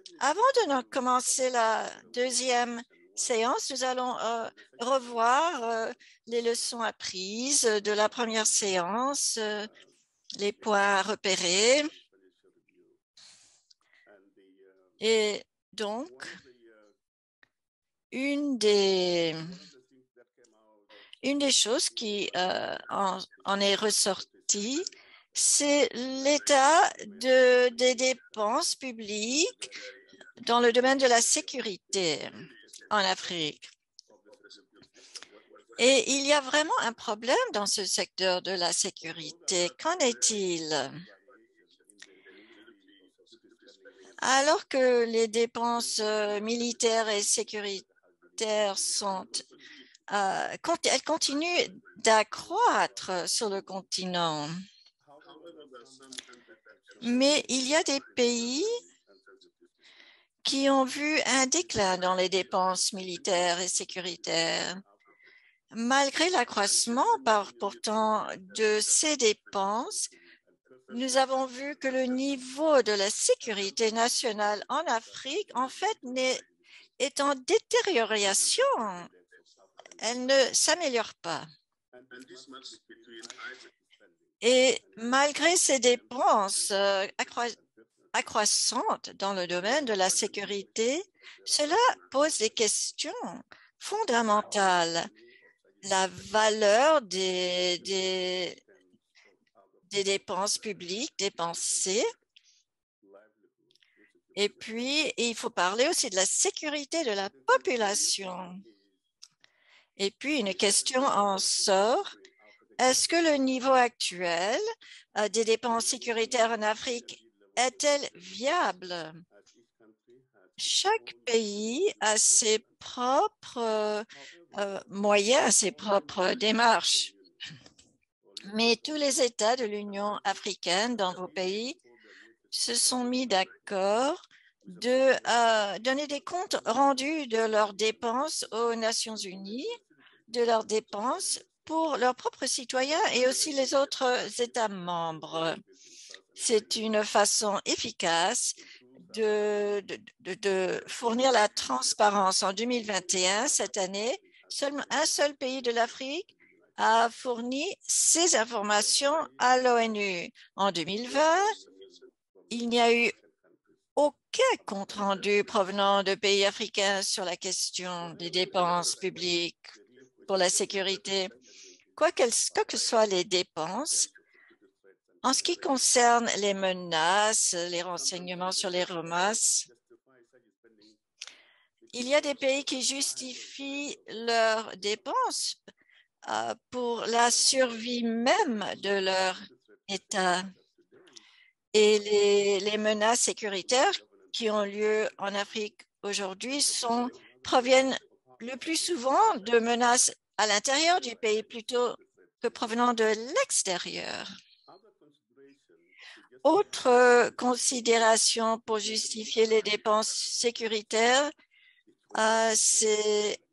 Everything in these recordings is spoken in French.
Avant de commencer la deuxième séance, nous allons revoir les leçons apprises de la première séance, les points repérés. Et donc, une des choses qui en est ressortie, c'est l'état des dépenses publiques dans le domaine de la sécurité en Afrique. Et il y a vraiment un problème dans ce secteur de la sécurité. Qu'en est-il? Alors que les dépenses militaires et sécuritaires elles continuent d'accroître sur le continent. Mais il y a des pays qui ont vu un déclin dans les dépenses militaires et sécuritaires. Malgré l'accroissement pourtant de ces dépenses, nous avons vu que le niveau de la sécurité nationale en Afrique, en fait, est en détérioration. Elle ne s'améliore pas. Et malgré ces dépenses accroissantes dans le domaine de la sécurité, cela pose des questions fondamentales. La valeur des dépenses publiques dépensées. Et puis, il faut parler aussi de la sécurité de la population. Et puis, une question en sort. Est-ce que le niveau actuel des dépenses sécuritaires en Afrique est-elle viable? Chaque pays a ses propres moyens, ses propres démarches. Mais tous les États de l'Union africaine dans vos pays se sont mis d'accord de donner des comptes rendus de leurs dépenses aux Nations unies, de leurs dépenses pour leurs propres citoyens et aussi les autres États membres. C'est une façon efficace de fournir la transparence. En 2021, cette année, un seul pays de l'Afrique a fourni ces informations à l'ONU. En 2020, il n'y a eu aucun compte-rendu provenant de pays africains sur la question des dépenses publiques pour la sécurité. Quoi que soient les dépenses, en ce qui concerne les menaces, les renseignements sur les menaces, il y a des pays qui justifient leurs dépenses pour la survie même de leur État. Et les menaces sécuritaires qui ont lieu en Afrique aujourd'hui proviennent le plus souvent de menaces à l'intérieur du pays plutôt que provenant de l'extérieur. Autre considération pour justifier les dépenses sécuritaires, c'est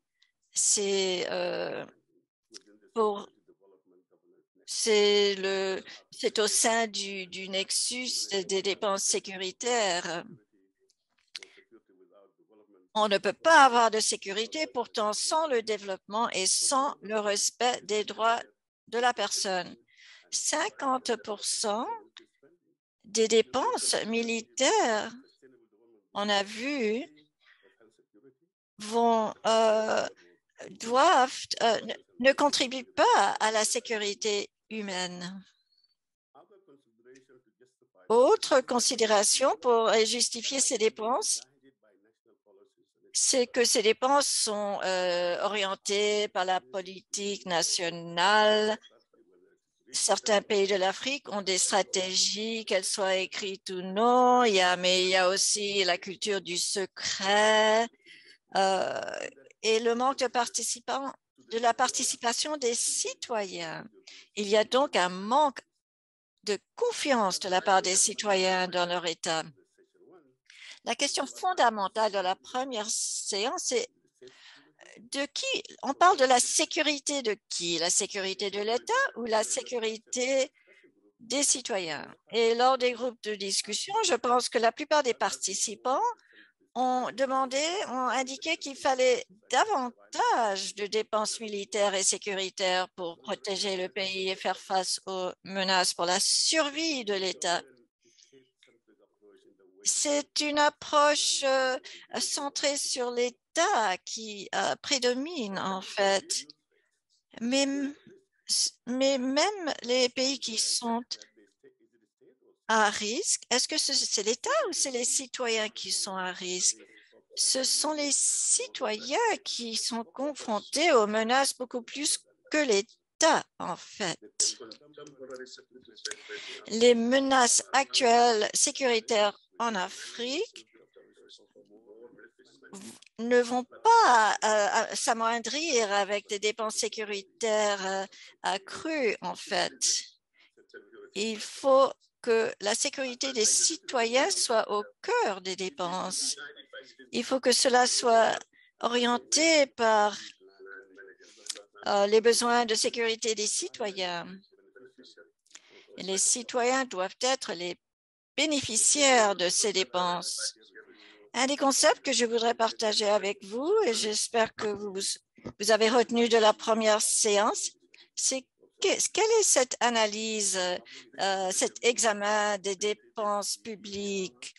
au sein du nexus des dépenses sécuritaires. On ne peut pas avoir de sécurité pourtant sans le développement et sans le respect des droits de la personne. 50% des dépenses militaires, on a vu, ne contribuent pas à la sécurité humaine. Autre considération pour justifier ces dépenses, c'est que ces dépenses sont orientées par la politique nationale. Certains pays de l'Afrique ont des stratégies, qu'elles soient écrites ou non. Mais il y a aussi la culture du secret et le manque de la participation des citoyens. Il y a donc un manque de confiance de la part des citoyens dans leur État. La question fondamentale de la première séance, c'est de qui? On parle de la sécurité de qui? La sécurité de l'État ou la sécurité des citoyens? Et lors des groupes de discussion, je pense que la plupart des participants ont indiqué qu'il fallait davantage de dépenses militaires et sécuritaires pour protéger le pays et faire face aux menaces pour la survie de l'État. C'est une approche centrée sur l'État qui prédomine en fait. Mais même les pays qui sont à risque, est-ce que c'est l'État ou c'est les citoyens qui sont à risque? Ce sont les citoyens qui sont confrontés aux menaces beaucoup plus que l'État, en fait. Les menaces actuelles sécuritaires en Afrique ne vont pas s'amoindrir avec des dépenses sécuritaires accrues, en fait. Il faut que la sécurité des citoyens soit au cœur des dépenses. Il faut que cela soit orienté par les besoins de sécurité des citoyens. Et les citoyens doivent être les bénéficiaires de ces dépenses. Un des concepts que je voudrais partager avec vous, et j'espère que vous avez retenu de la première séance, c'est quelle est cette analyse, cet examen des dépenses publiques?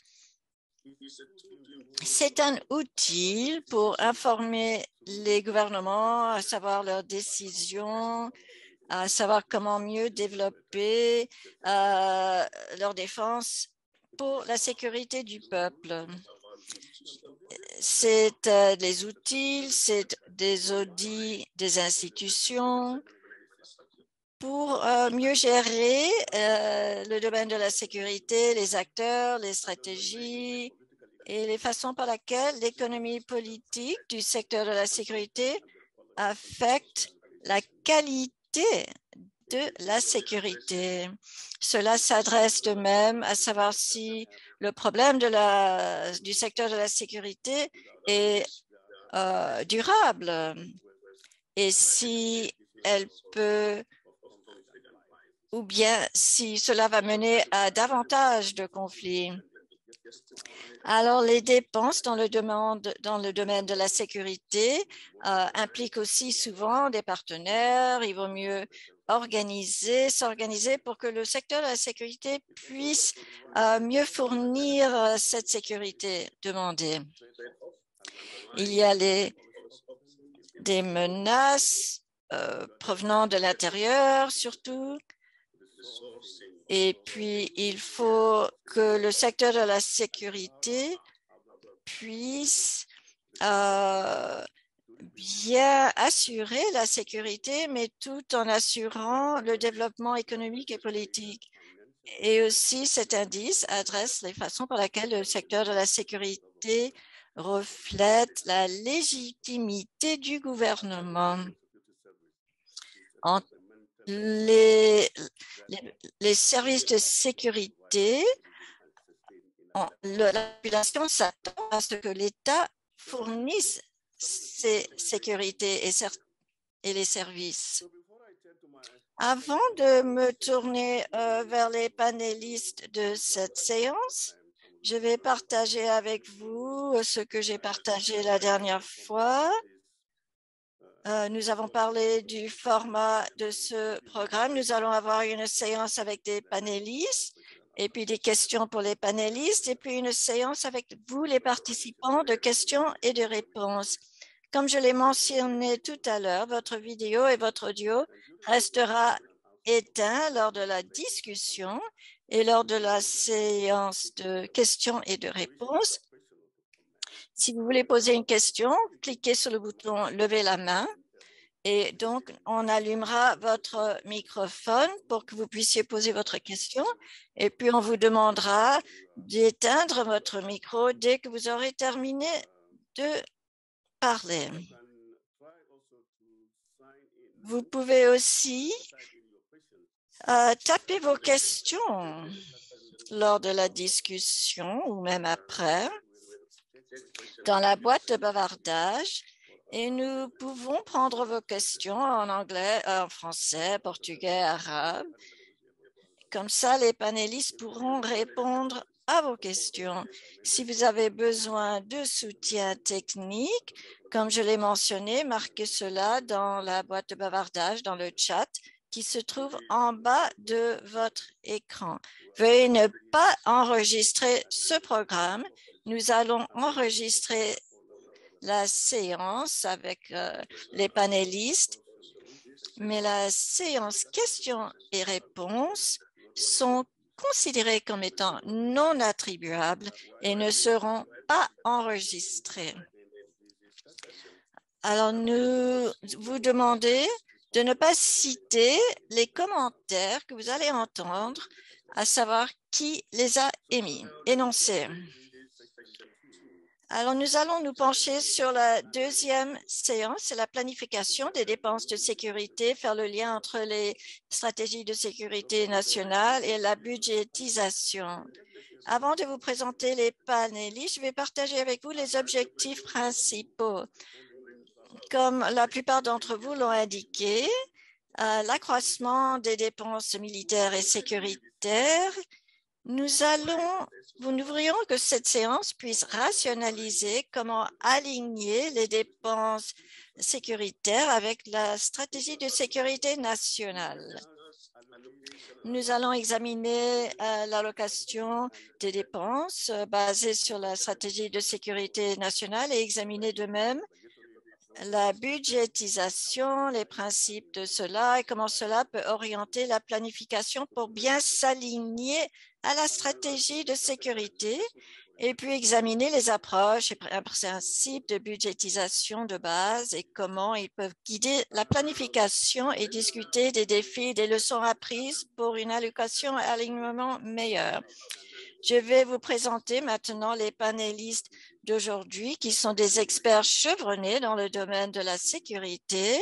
C'est un outil pour informer les gouvernements à savoir leurs décisions, à savoir comment mieux développer leur défense pour la sécurité du peuple. C'est des outils, c'est des audits des institutions pour mieux gérer le domaine de la sécurité, les acteurs, les stratégies et les façons par lesquelles l'économie politique du secteur de la sécurité affecte la qualité de la sécurité. Cela s'adresse de même à savoir si le problème du secteur de la sécurité est durable et si elle peut, ou bien si cela va mener à davantage de conflits. Alors, les dépenses dans le domaine de la sécurité impliquent aussi souvent des partenaires. Il vaut mieux s'organiser pour que le secteur de la sécurité puisse mieux fournir cette sécurité demandée. Il y a des menaces provenant de l'intérieur surtout. Et puis, il faut que le secteur de la sécurité puisse bien assurer la sécurité, mais tout en assurant le développement économique et politique. Et aussi, cet indice adresse les façons par lesquelles le secteur de la sécurité reflète la légitimité du gouvernement. Les services de sécurité, la population s'attend à ce que l'État fournisse ces sécurités et les services. Avant de me tourner vers les panélistes de cette séance, je vais partager avec vous ce que j'ai partagé la dernière fois. Nous avons parlé du format de ce programme. Nous allons avoir une séance avec des panélistes et puis des questions pour les panélistes et puis une séance avec vous, les participants, de questions et de réponses. Comme je l'ai mentionné tout à l'heure, votre vidéo et votre audio restera éteint lors de la discussion et lors de la séance de questions et de réponses. Si vous voulez poser une question, cliquez sur le bouton « Lever la main » et donc on allumera votre microphone pour que vous puissiez poser votre question et puis on vous demandera d'éteindre votre micro dès que vous aurez terminé de parler. Vous pouvez aussi taper vos questions lors de la discussion ou même après dans la boîte de bavardage et nous pouvons prendre vos questions en anglais, en français, portugais, arabe. Comme ça, les panélistes pourront répondre à vos questions. Si vous avez besoin de soutien technique, comme je l'ai mentionné, marquez cela dans la boîte de bavardage, dans le chat, qui se trouve en bas de votre écran. Veuillez ne pas enregistrer ce programme. Nous allons enregistrer la séance avec les panélistes, mais la séance questions et réponses sont considérées comme étant non attribuables et ne seront pas enregistrées. Alors, nous vous demandons de ne pas citer les commentaires que vous allez entendre, à savoir qui les a énoncés. Alors, nous allons nous pencher sur la deuxième séance, c'est la planification des dépenses de sécurité, faire le lien entre les stratégies de sécurité nationale et la budgétisation. Avant de vous présenter les panélistes, je vais partager avec vous les objectifs principaux. Comme la plupart d'entre vous l'ont indiqué, l'accroissement des dépenses militaires et sécuritaires, nous voudrions que cette séance puisse rationaliser comment aligner les dépenses sécuritaires avec la stratégie de sécurité nationale. Nous allons examiner l'allocation des dépenses basée sur la stratégie de sécurité nationale et examiner de même la budgétisation, les principes de cela et comment cela peut orienter la planification pour bien s'aligner à la stratégie de sécurité et puis examiner les approches et principes de budgétisation de base et comment ils peuvent guider la planification et discuter des défis et des leçons apprises pour une allocation et alignement meilleur. Je vais vous présenter maintenant les panélistes d'aujourd'hui qui sont des experts chevronnés dans le domaine de la sécurité.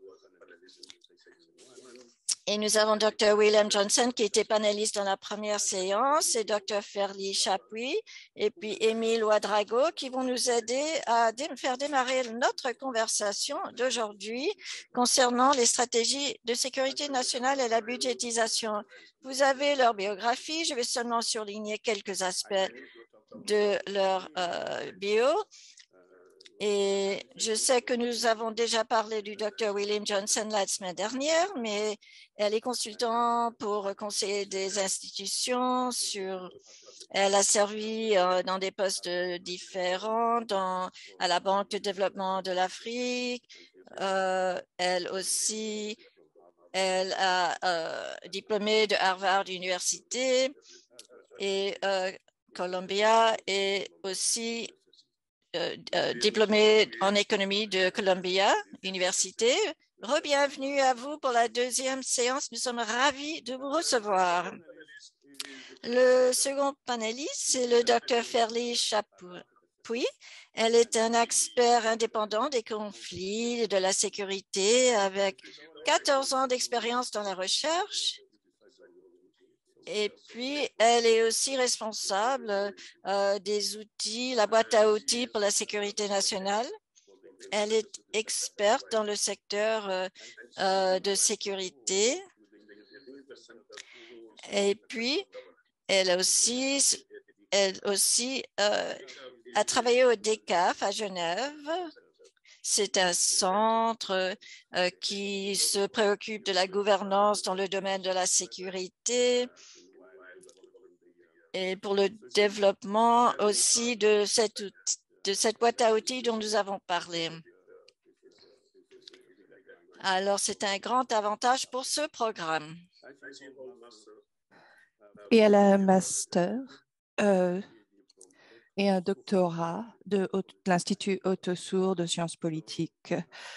Et nous avons Dr. William Johnson qui était panéliste dans la première séance et Dr. Ferli Chapuis et puis Émile Ouedraogo qui vont nous aider à faire démarrer notre conversation d'aujourd'hui concernant les stratégies de sécurité nationale et la budgétisation. Vous avez leur biographie, je vais seulement surligner quelques aspects de leur bio. Et je sais que nous avons déjà parlé du Dr. William Johnson la semaine dernière, mais elle est consultante pour conseiller des institutions elle a servi dans des postes différents à la Banque de développement de l'Afrique. Elle a diplômé de Harvard University et Columbia et aussi diplômé en économie de Columbia Université. Re-bienvenue à vous pour la deuxième séance. Nous sommes ravis de vous recevoir. Le second panéliste, c'est le Dr. Ferli Chapuis. Elle est un expert indépendant des conflits et de la sécurité avec 14 ans d'expérience dans la recherche. Et puis, elle est aussi responsable des outils, la boîte à outils pour la sécurité nationale. Elle est experte dans le secteur de sécurité. Et puis, elle aussi a travaillé au DECAF à Genève. C'est un centre qui se préoccupe de la gouvernance dans le domaine de la sécurité et pour le développement aussi de cette boîte à outils dont nous avons parlé. Alors, c'est un grand avantage pour ce programme. Et elle a un master et un doctorat de l'Institut Otto-Suhr de sciences politiques.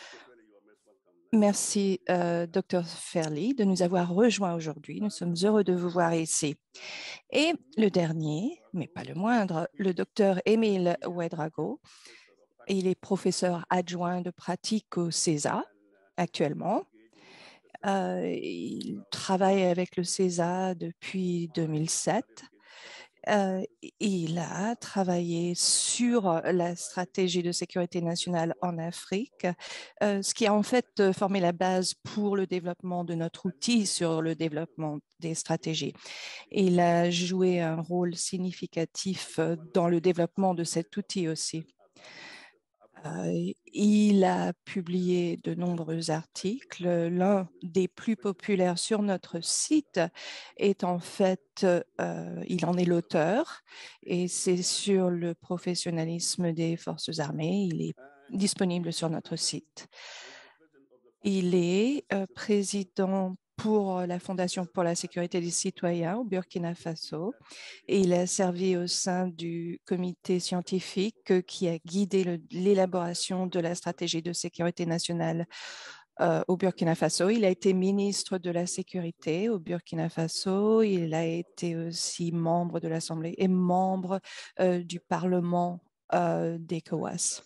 Merci, Dr. Ferli, de nous avoir rejoints aujourd'hui. Nous sommes heureux de vous voir ici. Et le dernier, mais pas le moindre, le Dr. Émile Ouedraogo. Il est professeur adjoint de pratique au CESA actuellement. Il travaille avec le CESA depuis 2007. Il a travaillé sur la stratégie de sécurité nationale en Afrique, ce qui a en fait formé la base pour le développement de notre outil sur le développement des stratégies. Il a joué un rôle significatif dans le développement de cet outil aussi. Il a publié de nombreux articles. L'un des plus populaires sur notre site est en fait, il en est l'auteur et c'est sur le professionnalisme des forces armées. Il est disponible sur notre site. Il est président pour la Fondation pour la sécurité des citoyens au Burkina Faso et il a servi au sein du comité scientifique qui a guidé l'élaboration de la stratégie de sécurité nationale au Burkina Faso. Il a été ministre de la Sécurité au Burkina Faso. Il a été aussi membre de l'Assemblée et membre du Parlement d'ECOWAS.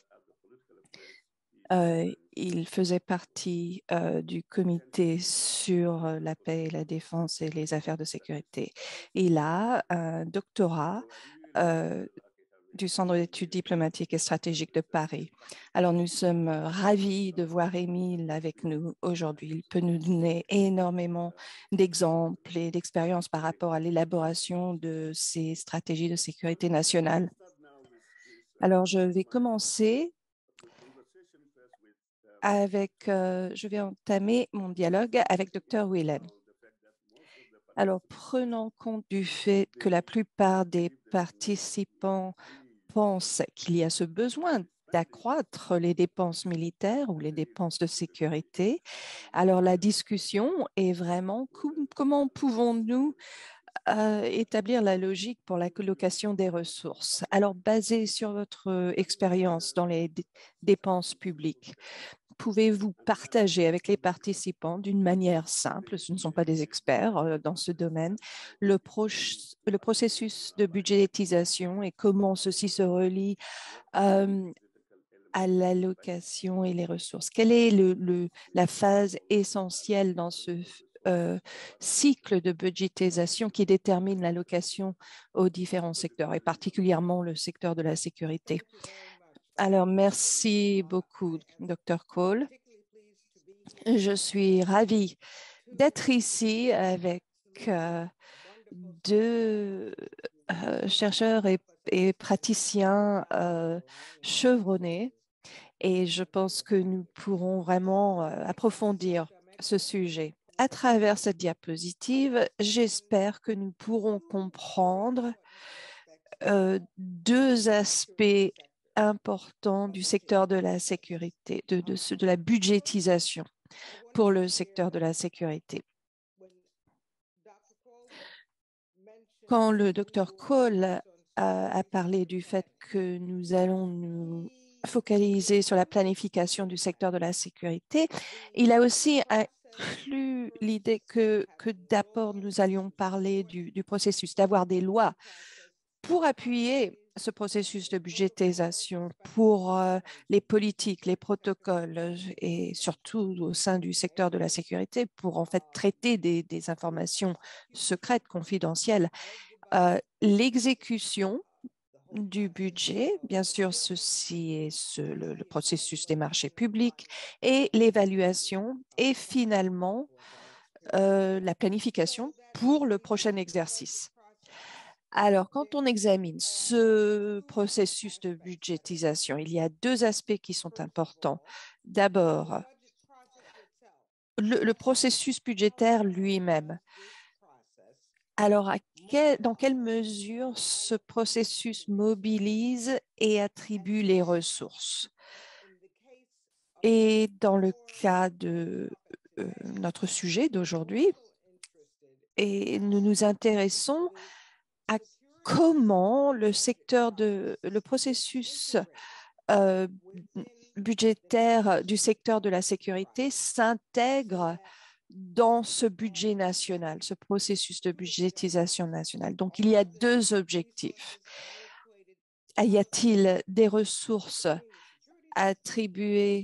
Il faisait partie du comité sur la paix et la défense et les affaires de sécurité. Il a un doctorat du Centre d'études diplomatiques et stratégiques de Paris. Alors, nous sommes ravis de voir Émile avec nous aujourd'hui. Il peut nous donner énormément d'exemples et d'expériences par rapport à l'élaboration de ces stratégies de sécurité nationale. Alors, je vais commencer je vais entamer mon dialogue avec Dr. Whelan. Alors, prenant compte du fait que la plupart des participants pensent qu'il y a ce besoin d'accroître les dépenses militaires ou les dépenses de sécurité, alors la discussion est vraiment comment pouvons-nous établir la logique pour la colocation des ressources. Alors, basé sur votre expérience dans les dépenses publiques, pouvez-vous partager avec les participants d'une manière simple, ce ne sont pas des experts dans ce domaine, le processus de budgétisation et comment ceci se relie à l'allocation et les ressources? Quelle est la phase essentielle dans ce cycle de budgétisation qui détermine l'allocation aux différents secteurs et particulièrement le secteur de la sécurité? Alors, merci beaucoup, Dr. Cole. Je suis ravie d'être ici avec deux chercheurs et praticiens chevronnés et je pense que nous pourrons vraiment approfondir ce sujet. À travers cette diapositive, j'espère que nous pourrons comprendre deux aspects importants du secteur de la sécurité, de la budgétisation pour le secteur de la sécurité. Quand le docteur Cole a parlé du fait que nous allons nous focaliser sur la planification du secteur de la sécurité, il a aussi inclus l'idée que d'abord nous allions parler du processus, d'avoir des lois pour appuyer ce processus de budgétisation pour les politiques, les protocoles et surtout au sein du secteur de la sécurité pour en fait traiter des informations secrètes, confidentielles. L'exécution du budget, bien sûr, ceci est le processus des marchés publics et l'évaluation et finalement la planification pour le prochain exercice. Alors, quand on examine ce processus de budgétisation, il y a deux aspects qui sont importants. D'abord, le processus budgétaire lui-même. Alors, dans quelle mesure ce processus mobilise et attribue les ressources? Et dans le cas de notre sujet d'aujourd'hui, et nous nous intéressons à comment le processus budgétaire du secteur de la sécurité s'intègre dans ce budget national, ce processus de budgétisation nationale. Donc, il y a deux objectifs. Y a-t-il des ressources attribuées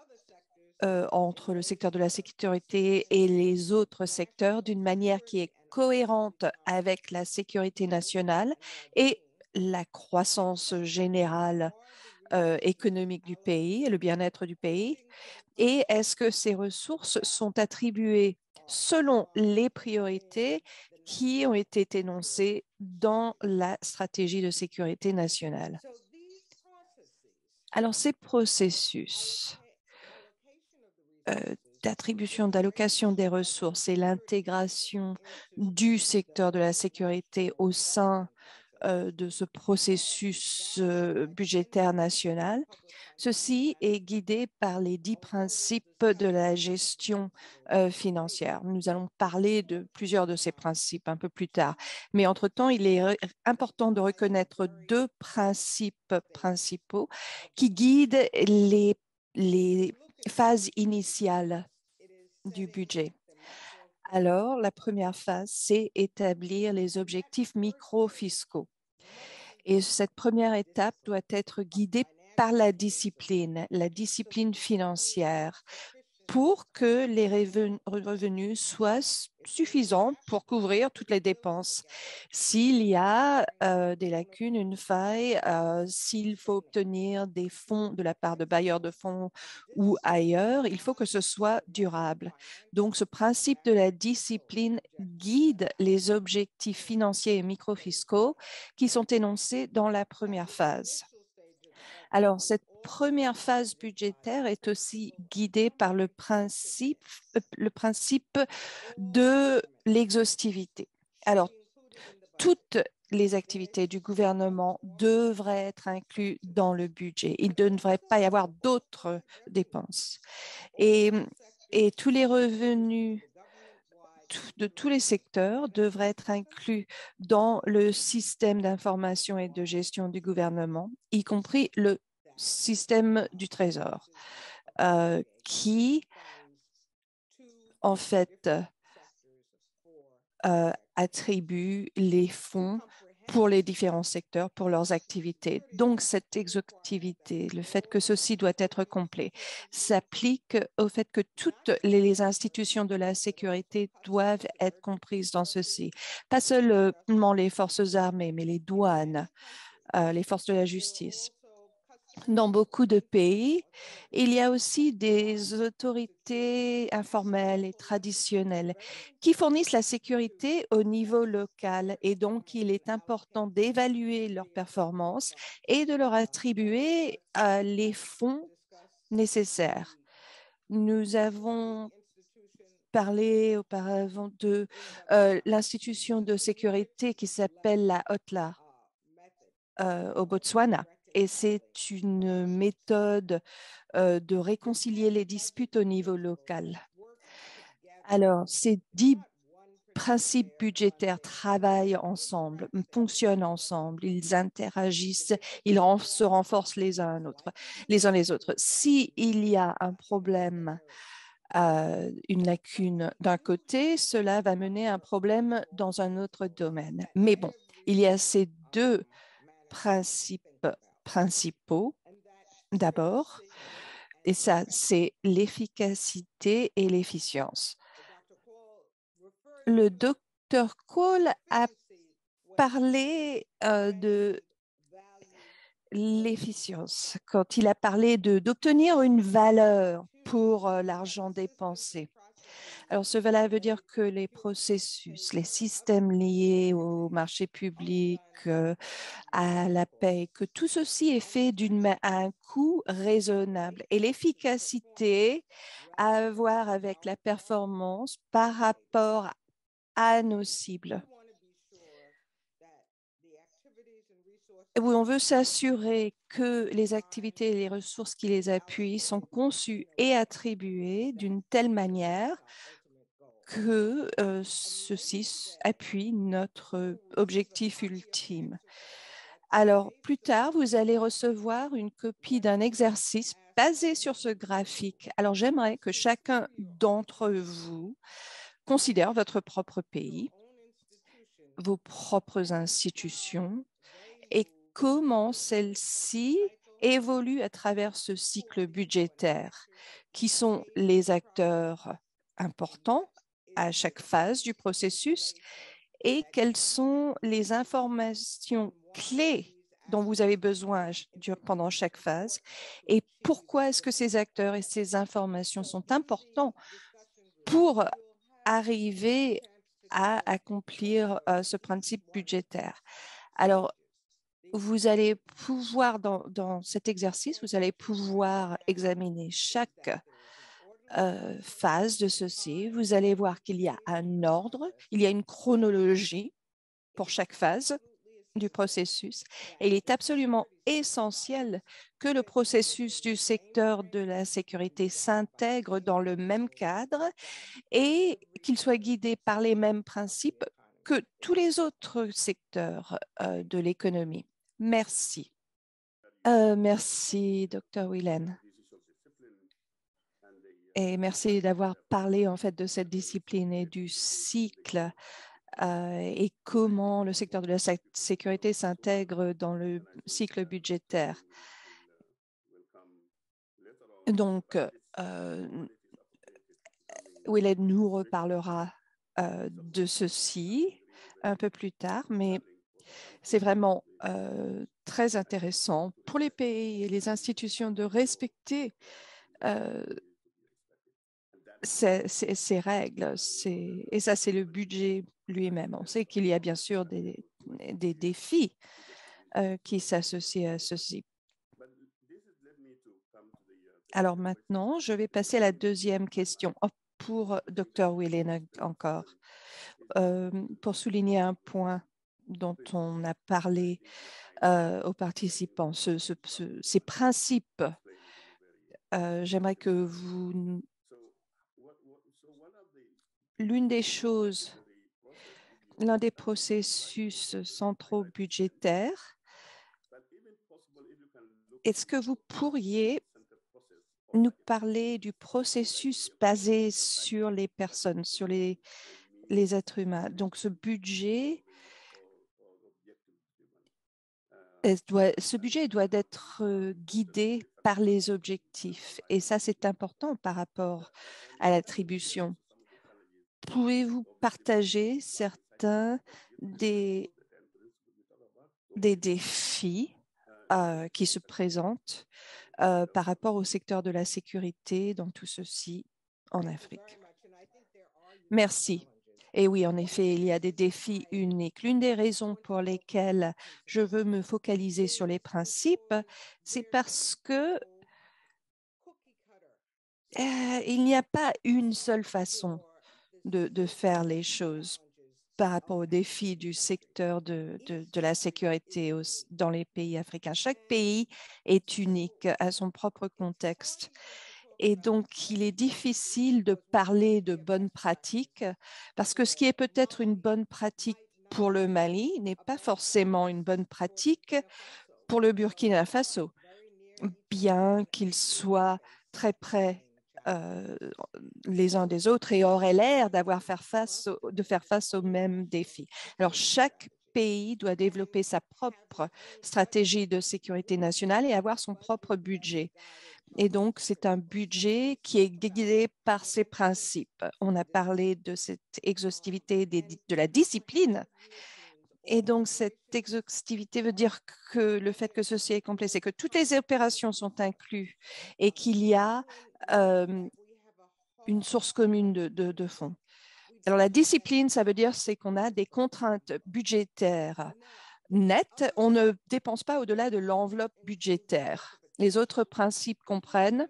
entre le secteur de la sécurité et les autres secteurs d'une manière qui est cohérente avec la sécurité nationale et la croissance générale économique du pays et le bien-être du pays? Et est-ce que ces ressources sont attribuées selon les priorités qui ont été énoncées dans la stratégie de sécurité nationale? Alors, ces processus d'attribution, d'allocation des ressources et l'intégration du secteur de la sécurité au sein de ce processus budgétaire national. Ceci est guidé par les 10 principes de la gestion financière. Nous allons parler de plusieurs de ces principes un peu plus tard. Mais entre-temps, il est important de reconnaître deux principes principaux qui guident les phases initiales du budget. Alors, la première phase, c'est établir les objectifs micro-fiscaux. Et cette première étape doit être guidée par la discipline financière, pour que les revenus soient suffisants pour couvrir toutes les dépenses. S'il y a des lacunes, une faille, s'il faut obtenir des fonds de la part de bailleurs de fonds ou ailleurs, il faut que ce soit durable. Donc, ce principe de la discipline guide les objectifs financiers et microfiscaux qui sont énoncés dans la première phase. Alors, cette première phase budgétaire est aussi guidée par le principe de l'exhaustivité. Alors, toutes les activités du gouvernement devraient être incluses dans le budget. Il ne devrait pas y avoir d'autres dépenses. Et tous les revenus de tous les secteurs devraient être inclus dans le système d'information et de gestion du gouvernement, y compris le système du Trésor, qui, en fait, attribue les fonds pour les différents secteurs, pour leurs activités. Donc, cette exhaustivité, le fait que ceci doit être complet, s'applique au fait que toutes les institutions de la sécurité doivent être comprises dans ceci. Pas seulement les forces armées, mais les douanes, les forces de la justice. Dans beaucoup de pays, il y a aussi des autorités informelles et traditionnelles qui fournissent la sécurité au niveau local, et donc il est important d'évaluer leurs performances et de leur attribuer les fonds nécessaires. Nous avons parlé auparavant de l'institution de sécurité qui s'appelle la HOTLA au Botswana. Et c'est une méthode de réconcilier les disputes au niveau local. Alors, ces 10 principes budgétaires travaillent ensemble, fonctionnent ensemble, ils interagissent, ils se renforcent les uns les autres. S'il y a un problème, une lacune d'un côté, cela va mener à un problème dans un autre domaine. Mais bon, il y a ces deux principes principaux d'abord, et ça, c'est l'efficacité et l'efficience. Le docteur Cole a parlé de l'efficience quand il a parlé d'obtenir une valeur pour l'argent dépensé. Alors, cela veut dire que les processus, les systèmes liés au marché public, à la paie, que tout ceci est fait à un coût raisonnable. Et l'efficacité a à voir avec la performance par rapport à nos cibles. Oui, on veut s'assurer que les activités et les ressources qui les appuient sont conçues et attribuées d'une telle manière que ceci appuie notre objectif ultime. Alors, plus tard, vous allez recevoir une copie d'un exercice basé sur ce graphique. Alors, j'aimerais que chacun d'entre vous considère votre propre pays, vos propres institutions et comment celles-ci évoluent à travers ce cycle budgétaire, qui sont les acteurs importants à chaque phase du processus et quelles sont les informations clés dont vous avez besoin pendant chaque phase et pourquoi est-ce que ces acteurs et ces informations sont importants pour arriver à accomplir ce principe budgétaire. Alors, vous allez pouvoir, dans cet exercice, vous allez pouvoir examiner chaque phase de ceci. Vous allez voir qu'il y a un ordre, il y a une chronologie pour chaque phase du processus. Et il est absolument essentiel que le processus du secteur de la sécurité s'intègre dans le même cadre et qu'il soit guidé par les mêmes principes que tous les autres secteurs de l'économie. Merci. Merci, Dr. Whelan. Et merci d'avoir parlé en fait de cette discipline et du cycle et comment le secteur de la sécurité s'intègre dans le cycle budgétaire. Donc, Willem nous reparlera de ceci un peu plus tard, mais c'est vraiment très intéressant pour les pays et les institutions de respecter ces règles. Et ça, c'est le budget lui-même. On sait qu'il y a bien sûr des défis qui s'associent à ceci. Alors maintenant, je vais passer à la deuxième question pour Dr. Whelan encore, pour souligner un point dont on a parlé aux participants, ces principes. J'aimerais que vous... L'une des choses, l'un des processus centraux budgétaires, est-ce que vous pourriez nous parler du processus basé sur les personnes, sur les êtres humains? Donc, ce budget doit être guidé par les objectifs. Et ça, c'est important par rapport à l'attribution. Pouvez-vous partager certains des défis qui se présentent par rapport au secteur de la sécurité dans tout ceci en Afrique? Merci. Et oui, en effet, il y a des défis uniques. L'une des raisons pour lesquelles je veux me focaliser sur les principes, c'est parce que il n'y a pas une seule façon de faire les choses par rapport aux défis du secteur de la sécurité dans les pays africains. Chaque pays est unique à son propre contexte. Et donc, il est difficile de parler de bonnes pratiques parce que ce qui est peut-être une bonne pratique pour le Mali n'est pas forcément une bonne pratique pour le Burkina Faso, bien qu'ils soient très près les uns des autres et auraient l'air de faire face aux mêmes défis. Alors, chaque pays doit développer sa propre stratégie de sécurité nationale et avoir son propre budget. Et donc, c'est un budget qui est guidé par ces principes. On a parlé de cette exhaustivité de la discipline. Et donc, cette exhaustivité veut dire que le fait que ceci est complet, c'est que toutes les opérations sont incluses et qu'il y a une source commune de fonds. Alors, la discipline, ça veut dire c'est qu'on a des contraintes budgétaires nettes. On ne dépense pas au-delà de l'enveloppe budgétaire. Les autres principes comprennent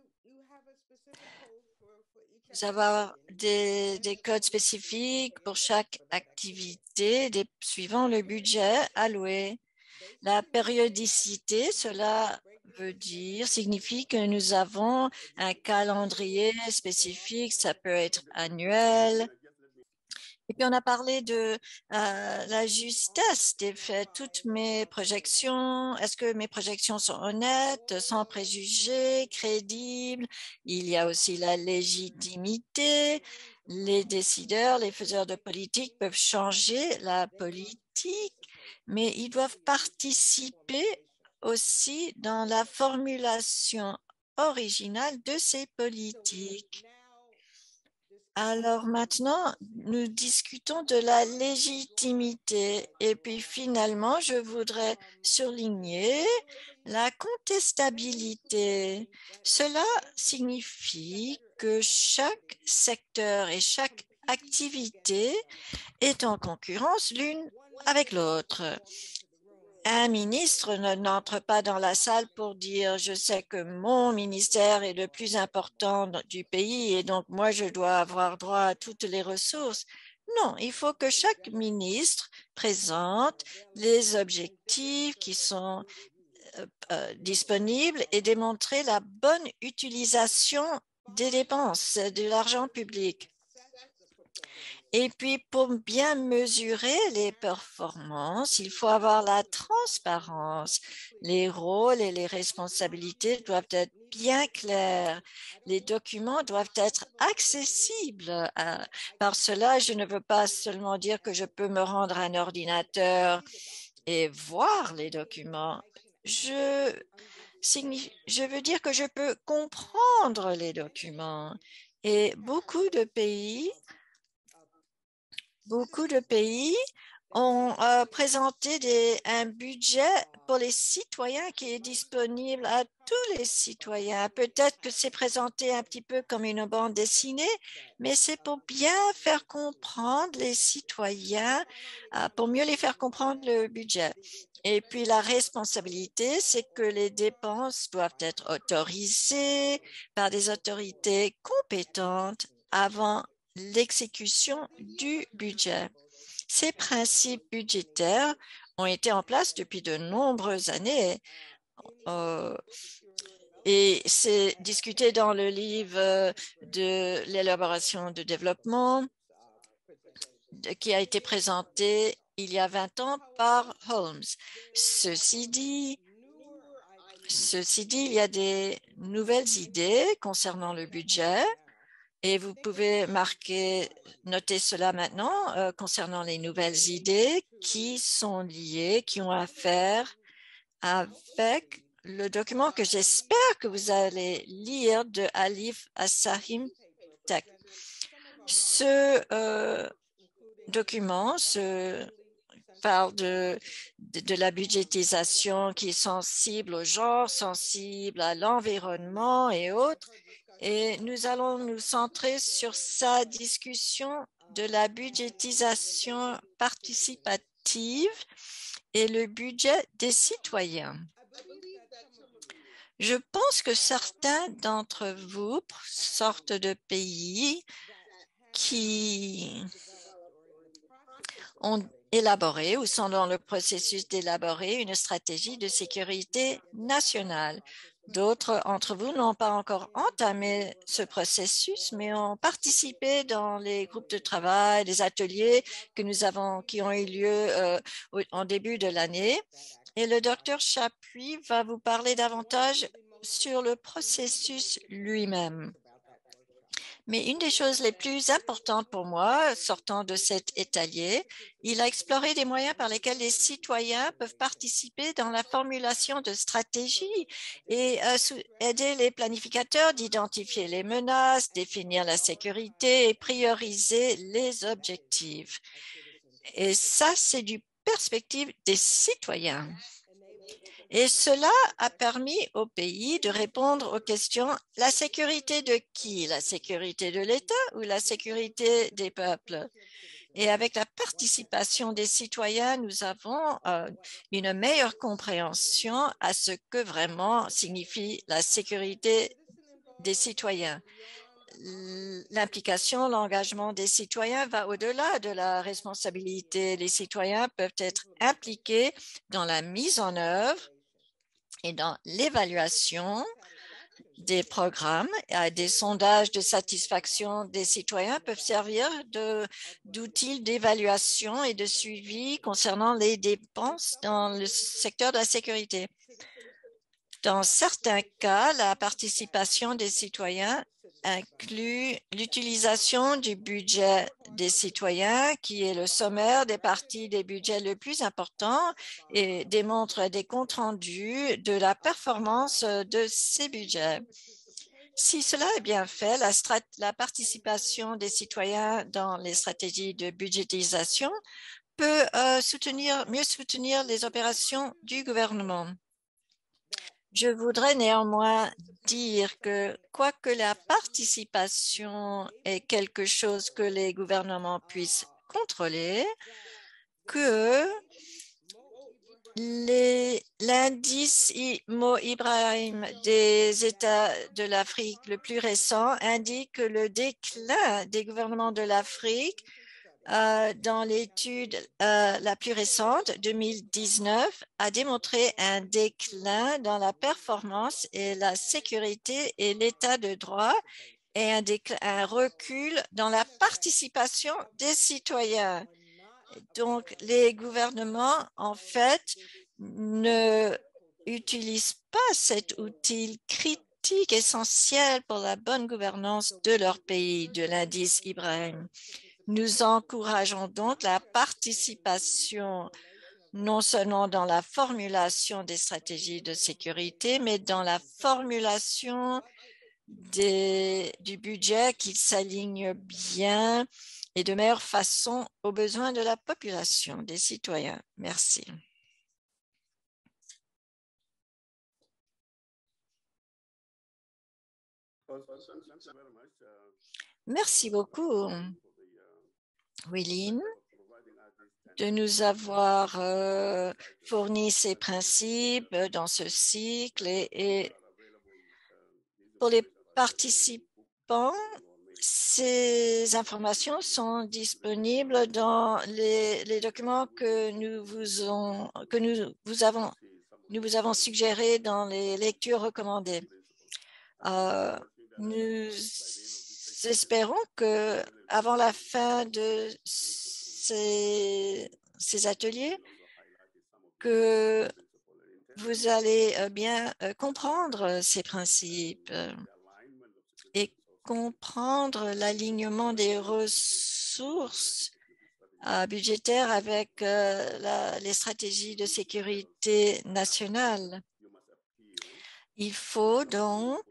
avoir des codes spécifiques pour chaque activité suivant le budget alloué. La périodicité, cela signifie que nous avons un calendrier spécifique, ça peut être annuel. Et puis, on a parlé de la justesse des faits. Toutes mes projections, est-ce que mes projections sont honnêtes, sans préjugés, crédibles? Il y a aussi la légitimité. Les décideurs, les faiseurs de politique peuvent changer la politique, mais ils doivent participer aussi dans la formulation originale de ces politiques. Alors maintenant, nous discutons de la légitimité et puis finalement, je voudrais surligner la contestabilité. Cela signifie que chaque secteur et chaque activité est en concurrence l'une avec l'autre. Un ministre n'entre pas dans la salle pour dire « je sais que mon ministère est le plus important du pays et donc moi je dois avoir droit à toutes les ressources ». Non, il faut que chaque ministre présente les objectifs qui sont disponibles et démontrer la bonne utilisation des dépenses, de l'argent public. Et puis, pour bien mesurer les performances, il faut avoir la transparence. Les rôles et les responsabilités doivent être bien clairs. Les documents doivent être accessibles. Par cela, je ne veux pas seulement dire que je peux me rendre à un ordinateur et voir les documents. Je veux dire que je peux comprendre les documents. Et beaucoup de pays ont présenté un budget pour les citoyens qui est disponible à tous les citoyens. Peut-être que c'est présenté un petit peu comme une bande dessinée, mais c'est pour bien faire comprendre les citoyens, pour mieux les faire comprendre le budget. Et puis la responsabilité, c'est que les dépenses doivent être autorisées par des autorités compétentes avant l'exécution du budget. Ces principes budgétaires ont été en place depuis de nombreuses années et c'est discuté dans le livre de l'élaboration du développement qui a été présenté il y a 20 ans par Holmes. Ceci dit, il y a des nouvelles idées concernant le budget. Et vous pouvez noter cela maintenant concernant les nouvelles idées qui sont liées, qui ont à faire avec le document que j'espère que vous allez lire de Alif Assahim Tech. Ce document parle de la budgétisation qui est sensible au genre, sensible à l'environnement et autres. Et nous allons nous centrer sur sa discussion de la budgétisation participative et le budget des citoyens. Je pense que certains d'entre vous sortent de pays qui ont élaboré ou sont dans le processus d'élaborer une stratégie de sécurité nationale. D'autres d'entre vous n'ont pas encore entamé ce processus, mais ont participé dans les groupes de travail, les ateliers qui ont eu lieu en début de l'année. Et le docteur Chapuis va vous parler davantage sur le processus lui-même. Mais une des choses les plus importantes pour moi, sortant de cet atelier, il a exploré des moyens par lesquels les citoyens peuvent participer dans la formulation de stratégies et aider les planificateurs d'identifier les menaces, définir la sécurité et prioriser les objectifs. Et ça, c'est du perspective des citoyens. Et cela a permis au pays de répondre aux questions « la sécurité de qui? La sécurité de l'État ou la sécurité des peuples ?» Et avec la participation des citoyens, nous avons une meilleure compréhension à ce que vraiment signifie la sécurité des citoyens. L'implication, l'engagement des citoyens va au-delà de la responsabilité. Les citoyens peuvent être impliqués dans la mise en œuvre et dans l'évaluation des programmes. Des sondages de satisfaction des citoyens peuvent servir d'outils d'évaluation et de suivi concernant les dépenses dans le secteur de la sécurité. Dans certains cas, la participation des citoyens inclut l'utilisation du budget des citoyens, qui est le sommaire des parties des budgets le plus important et démontre des comptes rendus de la performance de ces budgets. Si cela est bien fait, la participation des citoyens dans les stratégies de budgétisation peut mieux soutenir les opérations du gouvernement. Je voudrais néanmoins dire que, quoique la participation est quelque chose que les gouvernements puissent contrôler, que l'indice Mo Ibrahim des États de l'Afrique le plus récent indique que le déclin des gouvernements de l'Afrique dans l'étude la plus récente, 2019, a démontré un déclin dans la performance et la sécurité et l'état de droit et un recul dans la participation des citoyens. Donc, les gouvernements, en fait, ne utilisent pas cet outil critique essentiel pour la bonne gouvernance de leur pays, de l'indice Ibrahim. Nous encourageons donc la participation non seulement dans la formulation des stratégies de sécurité, mais dans la formulation du budget qui s'aligne bien et de meilleure façon aux besoins de la population, des citoyens. Merci. Merci beaucoup, Willine, de nous avoir fourni ces principes dans ce cycle et pour les participants, ces informations sont disponibles dans les documents que nous vous avons suggérés dans les lectures recommandées. Nous espérons que avant la fin de ces ateliers, que vous allez bien comprendre ces principes et comprendre l'alignement des ressources budgétaires avec les stratégies de sécurité nationale. Il faut donc,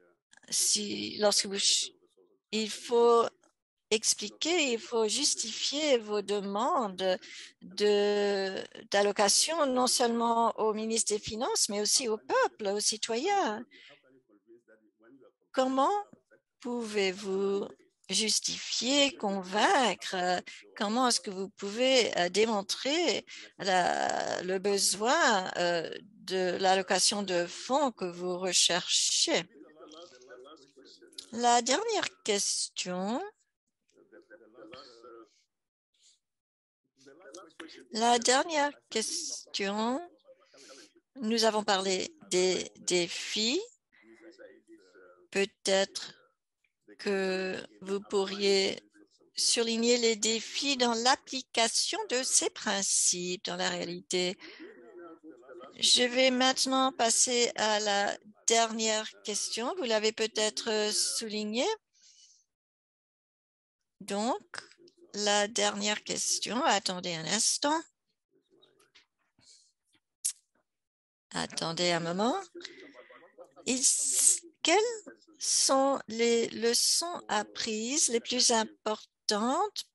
il faut expliquer, il faut justifier vos demandes d'allocation non seulement au ministre des Finances, mais aussi au peuple, aux citoyens. Comment pouvez-vous justifier, convaincre? Comment est-ce que vous pouvez démontrer le besoin de l'allocation de fonds que vous recherchez? La dernière question. Nous avons parlé des défis. Peut-être que vous pourriez surligner les défis dans l'application de ces principes dans la réalité. Je vais maintenant passer à la dernière question. Vous l'avez peut-être souligné. Donc, la dernière question. Attendez un instant. Attendez un moment. Quelles sont les leçons apprises les plus importantes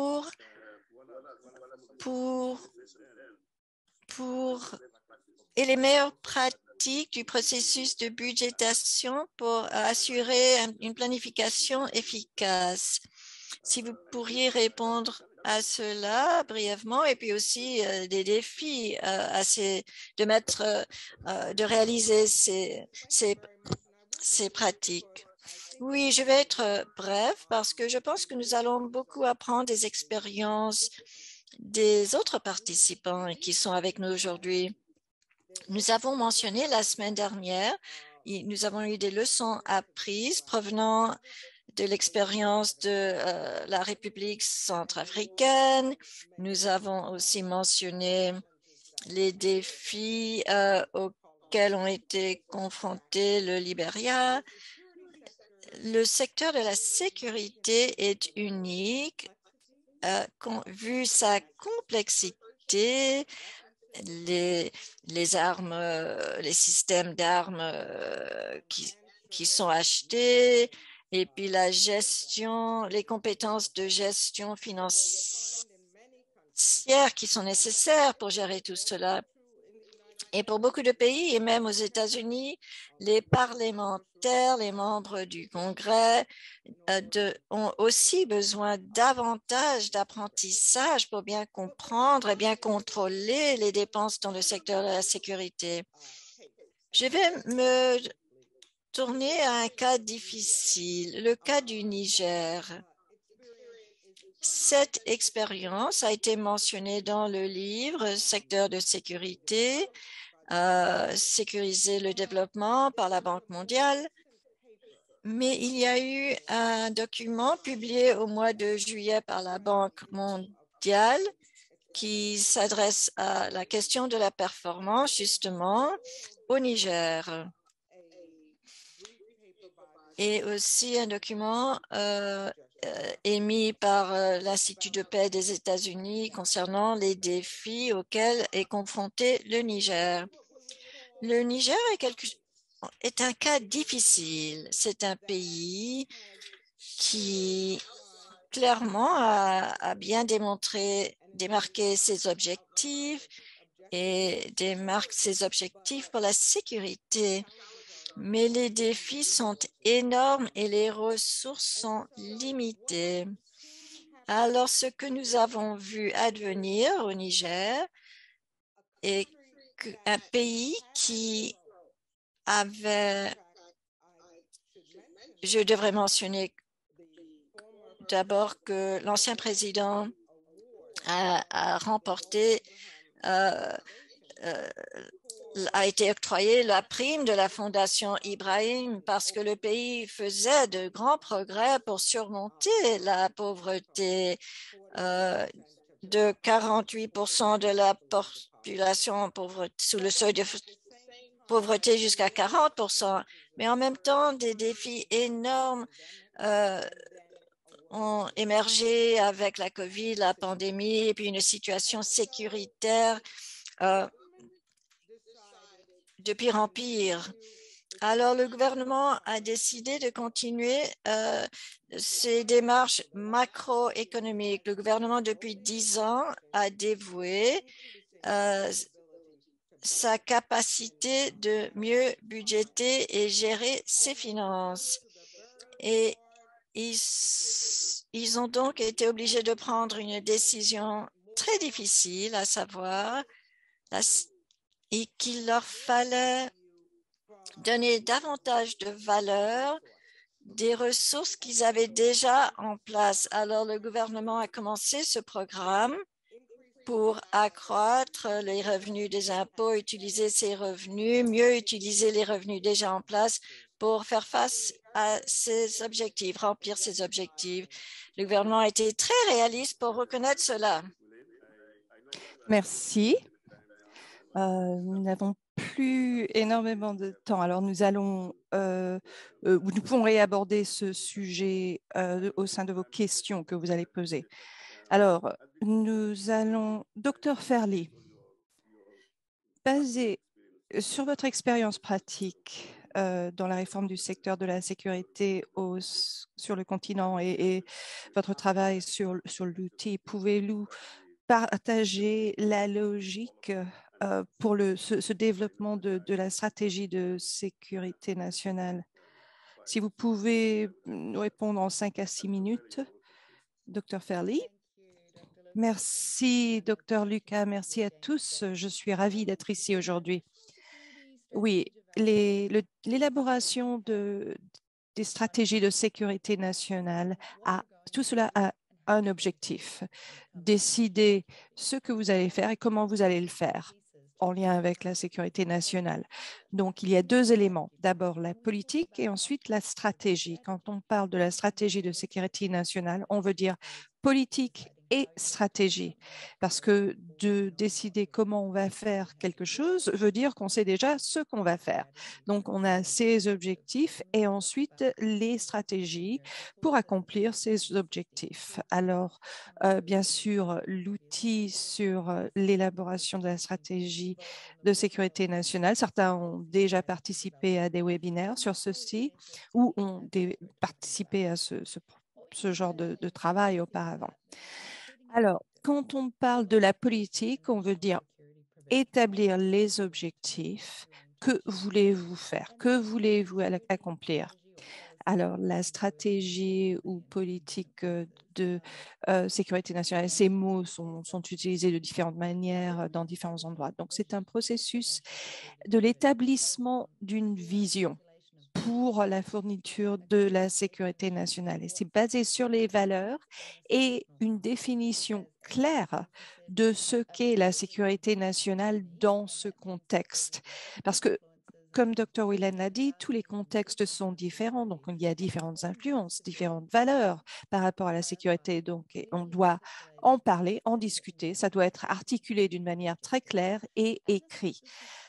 et les meilleures pratiques du processus de budgétation pour assurer une planification efficace? Si vous pourriez répondre à cela brièvement, et puis aussi des défis de réaliser ces pratiques. Oui, je vais être bref parce que je pense que nous allons beaucoup apprendre des expériences des autres participants qui sont avec nous aujourd'hui. Nous avons mentionné la semaine dernière, nous avons eu des leçons apprises provenant de l'expérience de la République centrafricaine. Nous avons aussi mentionné les défis auxquels ont été confrontés le Libéria. Le secteur de la sécurité est unique, vu sa complexité. Les armes, les systèmes d'armes qui qui sont achetés, et puis la gestion, les compétences de gestion financière qui sont nécessaires pour gérer tout cela. Et pour beaucoup de pays, et même aux États-Unis, les parlementaires, les membres du Congrès ont aussi besoin davantage d'apprentissage pour bien comprendre et bien contrôler les dépenses dans le secteur de la sécurité. Je vais me tourner à un cas difficile, le cas du Niger. Cette expérience a été mentionnée dans le livre « Secteur de sécurité », sécuriser le développement par la Banque mondiale. Mais il y a eu un document publié au mois de juillet par la Banque mondiale qui s'adresse à la question de la performance, justement, au Niger. Et aussi un document émis par l'Institut de paix des États-Unis concernant les défis auxquels est confronté le Niger. Le Niger est un cas difficile. C'est un pays qui clairement a bien démarqué ses objectifs et démarque ses objectifs pour la sécurité. Mais les défis sont énormes et les ressources sont limitées. Alors, ce que nous avons vu advenir au Niger est un pays qui avait, je devrais mentionner d'abord que l'ancien président a remporté a été octroyée la prime de la Fondation Ibrahim parce que le pays faisait de grands progrès pour surmonter la pauvreté. De 48% de la population sous le seuil de pauvreté jusqu'à 40%. Mais en même temps, des défis énormes ont émergé avec la COVID, la pandémie et puis une situation sécuritaire de pire en pire. Alors, le gouvernement a décidé de continuer ses démarches macroéconomiques. Le gouvernement, depuis 10 ans, a dévoué sa capacité de mieux budgéter et gérer ses finances. Et ils ont donc été obligés de prendre une décision très difficile, à savoir qu'il leur fallait donner davantage de valeur des ressources qu'ils avaient déjà en place. Alors, le gouvernement a commencé ce programme pour accroître les revenus des impôts, utiliser ces revenus, mieux utiliser les revenus déjà en place pour faire face à ces objectifs, remplir ces objectifs. Le gouvernement a été très réaliste pour reconnaître cela. Merci. Nous n'avons plus énormément de temps. Alors, nous pouvons réaborder ce sujet au sein de vos questions que vous allez poser. Alors, Dr Ferli, basé sur votre expérience pratique dans la réforme du secteur de la sécurité sur le continent et votre travail sur l'outil, pouvez-vous partager la logique pour ce développement de la stratégie de sécurité nationale? Si vous pouvez nous répondre en 5 à 6 minutes. Dr Ferli. Merci, Dr Lucas. Merci à tous. Je suis ravie d'être ici aujourd'hui. Oui, l'élaboration des stratégies de sécurité nationale, tout cela a un objectif, décider ce que vous allez faire et comment vous allez le faire en lien avec la sécurité nationale. Donc, il y a 2 éléments. D'abord, la politique et ensuite la stratégie. Quand on parle de la stratégie de sécurité nationale, on veut dire politique et stratégie. Parce que de décider comment on va faire quelque chose veut dire qu'on sait déjà ce qu'on va faire. Donc, on a ces objectifs et ensuite les stratégies pour accomplir ces objectifs. Alors, bien sûr, l'outil sur l'élaboration de la stratégie de sécurité nationale, certains ont déjà participé à des webinaires sur ceci ou ont participé à ce genre de travail auparavant. Alors, quand on parle de la politique, on veut dire établir les objectifs. Que voulez-vous faire? Que voulez-vous accomplir? Alors, la stratégie ou politique de sécurité nationale, ces mots sont utilisés de différentes manières dans différents endroits. Donc, c'est un processus de l'établissement d'une vision pour la fourniture de la sécurité nationale. Et c'est basé sur les valeurs et une définition claire de ce qu'est la sécurité nationale dans ce contexte. Parce que comme Dr. Whelan l'a dit, tous les contextes sont différents, donc il y a différentes influences, différentes valeurs par rapport à la sécurité. Donc, on doit en parler, en discuter. Ça doit être articulé d'une manière très claire et écrit.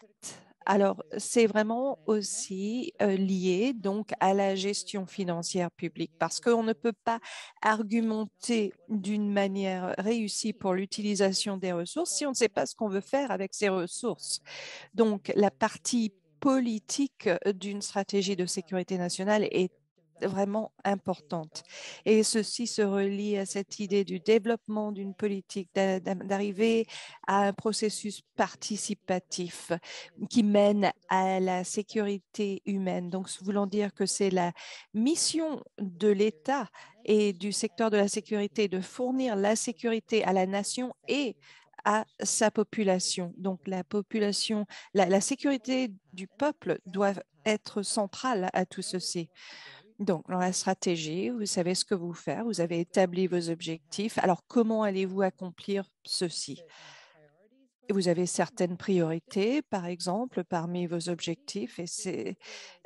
Alors, c'est vraiment aussi lié donc à la gestion financière publique parce qu'on ne peut pas argumenter d'une manière réussie pour l'utilisation des ressources si on ne sait pas ce qu'on veut faire avec ces ressources. Donc, la partie politique d'une stratégie de sécurité nationale est vraiment importante. Et ceci se relie à cette idée du développement d'une politique, d'arriver à un processus participatif qui mène à la sécurité humaine. Donc, voulant dire que c'est la mission de l'État et du secteur de la sécurité de fournir la sécurité à la nation et à sa population. Donc, la population, la sécurité du peuple doit être centrale à tout ceci. Donc, dans la stratégie, vous savez ce que vous faire, vous avez établi vos objectifs. Alors, comment allez-vous accomplir ceci? Vous avez certaines priorités, par exemple, parmi vos objectifs, et c'est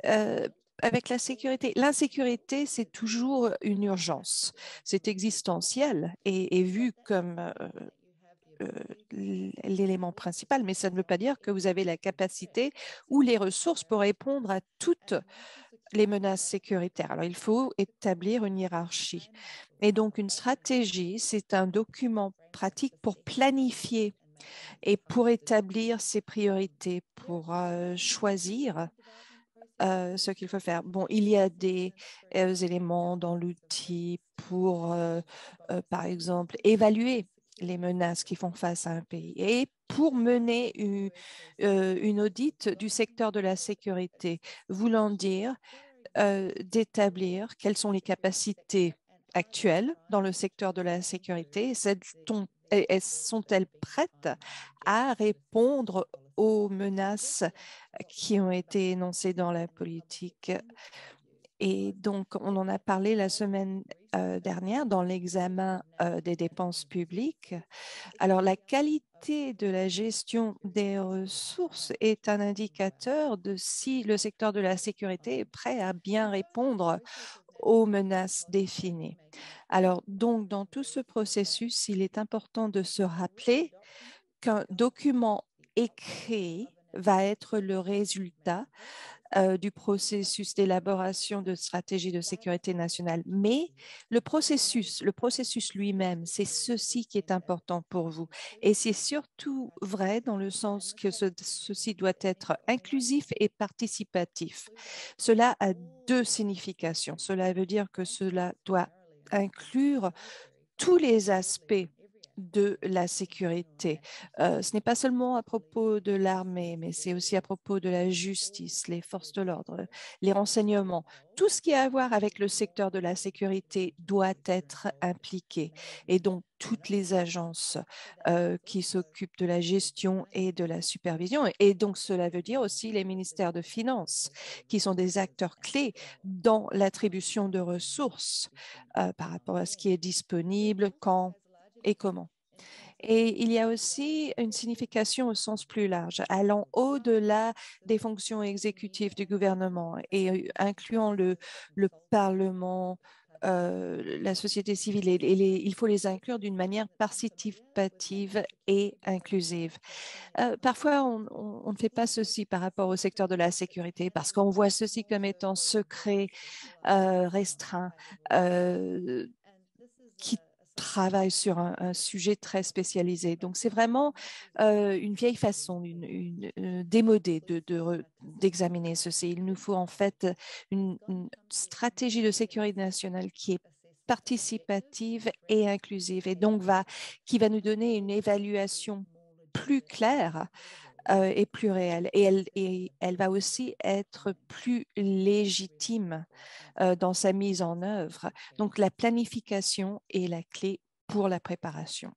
avec la sécurité. L'insécurité, c'est toujours une urgence. C'est existentiel et vu comme l'élément principal, mais ça ne veut pas dire que vous avez la capacité ou les ressources pour répondre à toutes les menaces sécuritaires. Alors, il faut établir une hiérarchie. Et donc, une stratégie, c'est un document pratique pour planifier et pour établir ses priorités, pour choisir ce qu'il faut faire. Bon, il y a des éléments dans l'outil pour, par exemple, évaluer les menaces qui font face à un pays et pour mener une audit du secteur de la sécurité, voulant dire d'établir quelles sont les capacités actuelles dans le secteur de la sécurité et sont-elles prêtes à répondre aux menaces qui ont été énoncées dans la politique. Et donc, on en a parlé la semaine dernière dans l'examen des dépenses publiques. Alors, la qualité de la gestion des ressources est un indicateur de si le secteur de la sécurité est prêt à bien répondre aux menaces définies. Alors, donc, dans tout ce processus, il est important de se rappeler qu'un document écrit va être le résultat du processus d'élaboration de stratégie de sécurité nationale. Mais le processus lui-même, c'est ceci qui est important pour vous. Et c'est surtout vrai dans le sens que ceci doit être inclusif et participatif. Cela a deux significations. Cela veut dire que cela doit inclure tous les aspects de la sécurité. Ce n'est pas seulement à propos de l'armée, mais c'est aussi à propos de la justice, les forces de l'ordre, les renseignements. Tout ce qui a à voir avec le secteur de la sécurité doit être impliqué. Et donc, toutes les agences qui s'occupent de la gestion et de la supervision. Et donc, cela veut dire aussi les ministères de Finances, qui sont des acteurs clés dans l'attribution de ressources par rapport à ce qui est disponible, quand et comment. Et il y a aussi une signification au sens plus large, allant au-delà des fonctions exécutives du gouvernement et incluant le Parlement, la société civile et il faut les inclure d'une manière participative et inclusive. Parfois, on ne fait pas ceci par rapport au secteur de la sécurité parce qu'on voit ceci comme étant secret, restreint, qui travaille sur un sujet très spécialisé. Donc, c'est vraiment une vieille façon, démodée d'examiner ceci. Il nous faut en fait une stratégie de sécurité nationale qui est participative et inclusive et donc qui va nous donner une évaluation plus claire et plus réelle. Et elle va aussi être plus légitime dans sa mise en œuvre. Donc, la planification est la clé pour la préparation.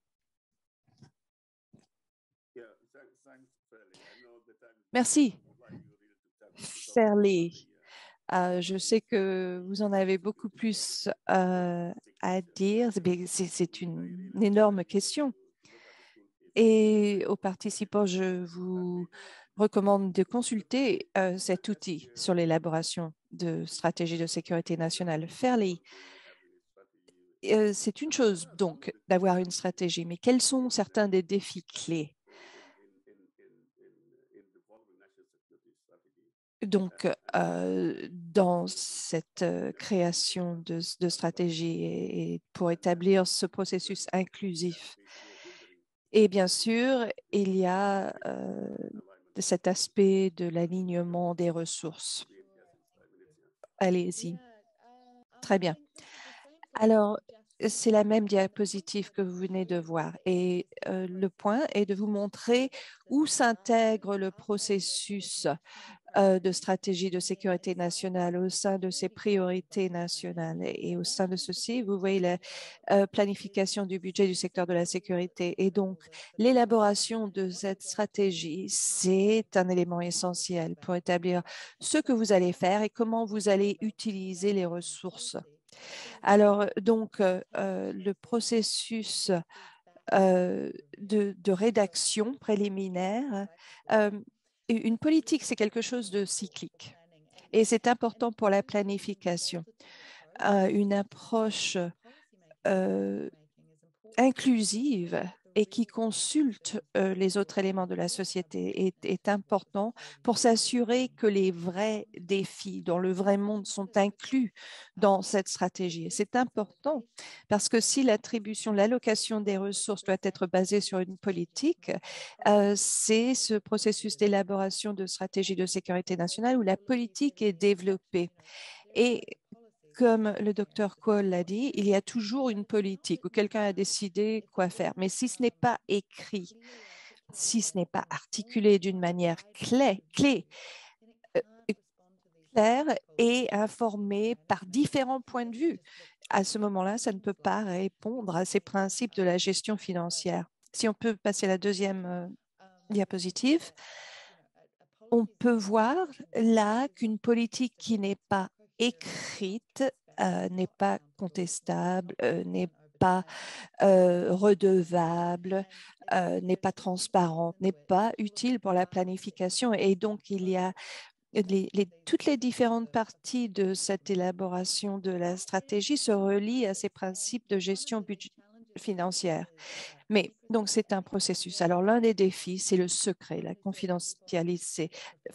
Merci, Fairley. Je sais que vous en avez beaucoup plus à dire. C'est une énorme question. Et aux participants, je vous recommande de consulter cet outil sur l'élaboration de stratégies de sécurité nationale. Fairley, c'est une chose donc d'avoir une stratégie, mais quels sont certains des défis clés? Donc, dans cette création de stratégie et pour établir ce processus inclusif. Et bien sûr, il y a cet aspect de l'alignement des ressources. Allez-y. Très bien. Alors, c'est la même diapositive que vous venez de voir. Et le point est de vous montrer où s'intègre le processus de stratégie de sécurité nationale au sein de ces priorités nationales. Et au sein de ceci, vous voyez la planification du budget du secteur de la sécurité. Et donc, l'élaboration de cette stratégie, c'est un élément essentiel pour établir ce que vous allez faire et comment vous allez utiliser les ressources. Alors, donc, le processus de rédaction préliminaire, une politique, c'est quelque chose de cyclique et c'est important pour la planification. Une approche inclusive et qui consulte les autres éléments de la société est important pour s'assurer que les vrais défis dans le vrai monde sont inclus dans cette stratégie. C'est important parce que si l'attribution, l'allocation des ressources doit être basée sur une politique, c'est ce processus d'élaboration de stratégie de sécurité nationale où la politique est développée. Et comme le docteur Cole l'a dit, il y a toujours une politique où quelqu'un a décidé quoi faire. Mais si ce n'est pas écrit, si ce n'est pas articulé d'une manière claire et informé par différents points de vue, à ce moment-là, ça ne peut pas répondre à ces principes de la gestion financière. Si on peut passer la deuxième diapositive, on peut voir là qu'une politique qui n'est pas écrite n'est pas contestable, n'est pas redevable, n'est pas transparente, n'est pas utile pour la planification. Et donc, il y a toutes les différentes parties de cette élaboration de la stratégie se relient à ces principes de gestion financière. Mais donc, c'est un processus. Alors, l'un des défis, c'est le secret, la confidentialité.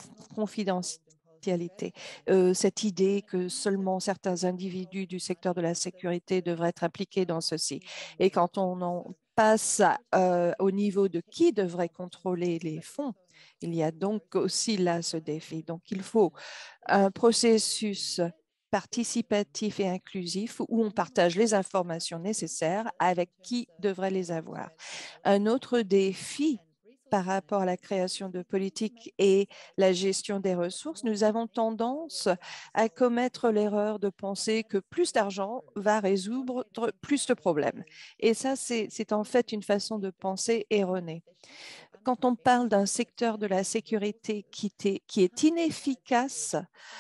Cette idée que seulement certains individus du secteur de la sécurité devraient être impliqués dans ceci. Et quand on en passe au niveau de qui devrait contrôler les fonds, il y a donc aussi là ce défi. Donc, il faut un processus participatif et inclusif où on partage les informations nécessaires avec qui devrait les avoir. Un autre défi par rapport à la création de politiques et la gestion des ressources, nous avons tendance à commettre l'erreur de penser que plus d'argent va résoudre plus de problèmes. Et ça, c'est en fait une façon de penser erronée. quand on parle d'un secteur de la sécurité qui est inefficace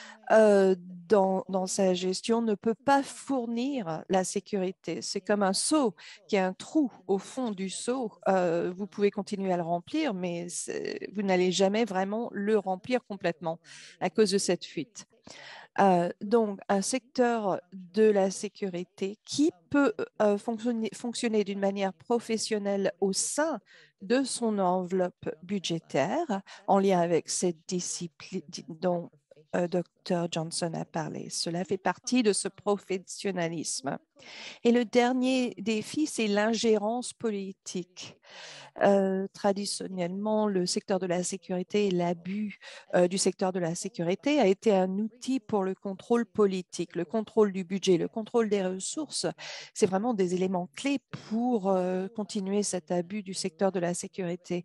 dans sa gestion, ne peut pas fournir la sécurité. C'est comme un seau qui a un trou au fond du seau. Vous pouvez continuer à le remplir, mais vous n'allez jamais vraiment le remplir complètement à cause de cette fuite. Donc, un secteur de la sécurité qui peut fonctionner d'une manière professionnelle au sein de son enveloppe budgétaire en lien avec cette discipline dont Dr. Johnson a parlé. Cela fait partie de ce professionnalisme. Et le dernier défi, c'est l'ingérence politique. Traditionnellement, le secteur de la sécurité et l'abus du secteur de la sécurité a été un outil pour le contrôle politique, le contrôle du budget, le contrôle des ressources. C'est vraiment des éléments clés pour continuer cet abus du secteur de la sécurité.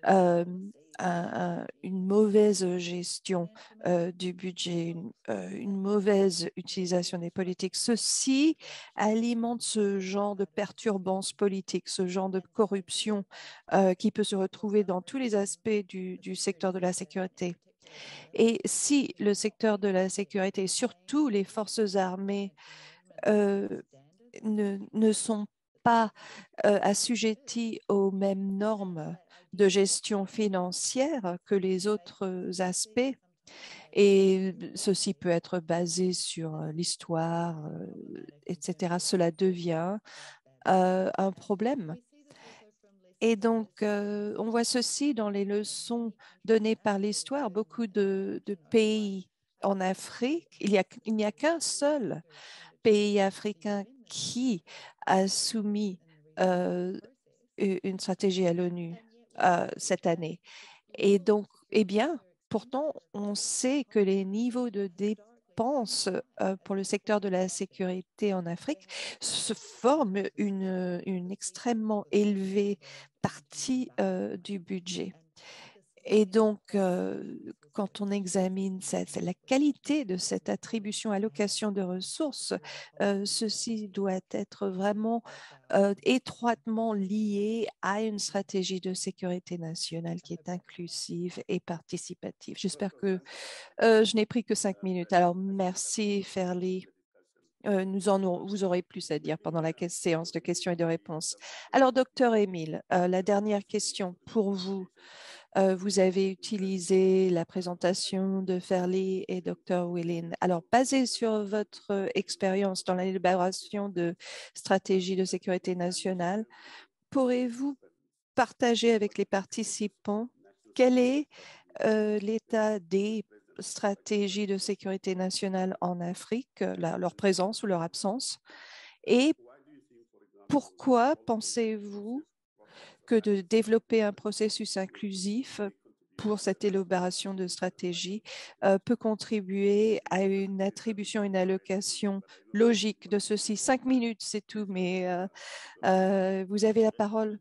Une mauvaise gestion du budget, une mauvaise utilisation des politiques. Ceci alimente ce genre de perturbances politiques, ce genre de corruption qui peut se retrouver dans tous les aspects du secteur de la sécurité. Et si le secteur de la sécurité, surtout les forces armées, ne sont pas assujettis aux mêmes normes de gestion financière que les autres aspects. Et ceci peut être basé sur l'histoire, etc. Cela devient un problème. Et donc, on voit ceci dans les leçons données par l'histoire. Beaucoup de pays en Afrique, il n'y a qu'un seul pays africain qui a soumis une stratégie à l'ONU cette année. Et donc, eh bien, pourtant, on sait que les niveaux de dépenses pour le secteur de la sécurité en Afrique se forment une extrêmement élevée partie du budget. Et donc, quand on examine la qualité de cette attribution, allocation de ressources, ceci doit être vraiment étroitement lié à une stratégie de sécurité nationale qui est inclusive et participative. J'espère que je n'ai pris que 5 minutes. Alors, merci, Ferli. Vous aurez plus à dire pendant la séance de questions et de réponses. Alors, docteur Émile, la dernière question pour vous. Vous avez utilisé la présentation de Ferli et Dr. Willin. Alors, basé sur votre expérience dans l'élaboration de stratégies de sécurité nationale, pourrez-vous partager avec les participants quel est l'état des stratégies de sécurité nationale en Afrique, leur présence ou leur absence? Et pourquoi pensez-vous que de développer un processus inclusif pour cette élaboration de stratégie peut contribuer à une attribution, une allocation logique de ceci? 5 minutes, c'est tout, mais vous avez la parole.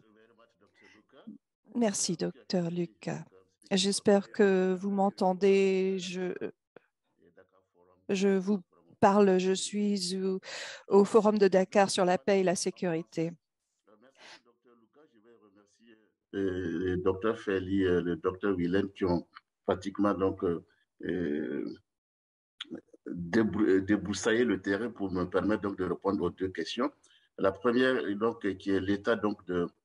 Merci, docteur Lucas. J'espère que vous m'entendez. Je vous parle, je suis au Forum de Dakar sur la paix et la sécurité. Le docteur Ferli et le docteur Willem qui ont pratiquement donc débroussaillé le terrain pour me permettre donc de répondre aux deux questions. La première donc qui est l'état donc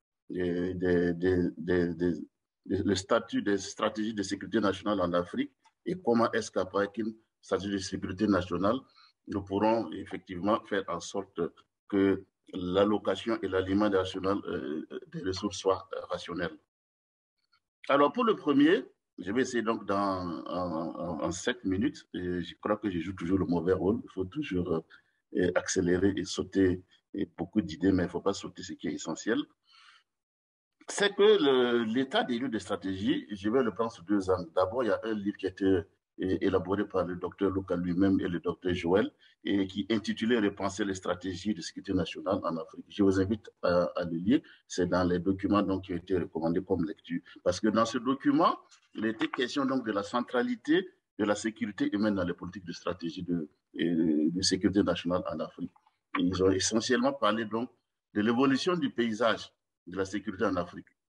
le statut des stratégies de sécurité nationale en Afrique et comment est-ce qu'après une stratégie de sécurité nationale, nous pourrons effectivement faire en sorte que l'allocation et l'alimentation des ressources soient rationnelles. Alors, pour le premier, je vais essayer donc en 7 minutes. Et je crois que je joue toujours le mauvais rôle. Il faut toujours accélérer et sauter beaucoup d'idées, mais il ne faut pas sauter ce qui est essentiel. C'est que l'état des lieux de stratégie, je vais le prendre sur 2 angles. D'abord, il y a un livre qui a été élaboré par le docteur Lucas lui-même et le docteur Joël, et qui est intitulé Repenser les stratégies de sécurité nationale en Afrique. Je vous invite à le lire. C'est dans les documents donc, qui ont été recommandés comme lecture. Parce que dans ce document, il était question donc de la centralité de la sécurité humaine dans les politiques de stratégie de sécurité nationale en Afrique. Et ils ont essentiellement parlé donc de l'évolution du paysage de la sécurité en Afrique.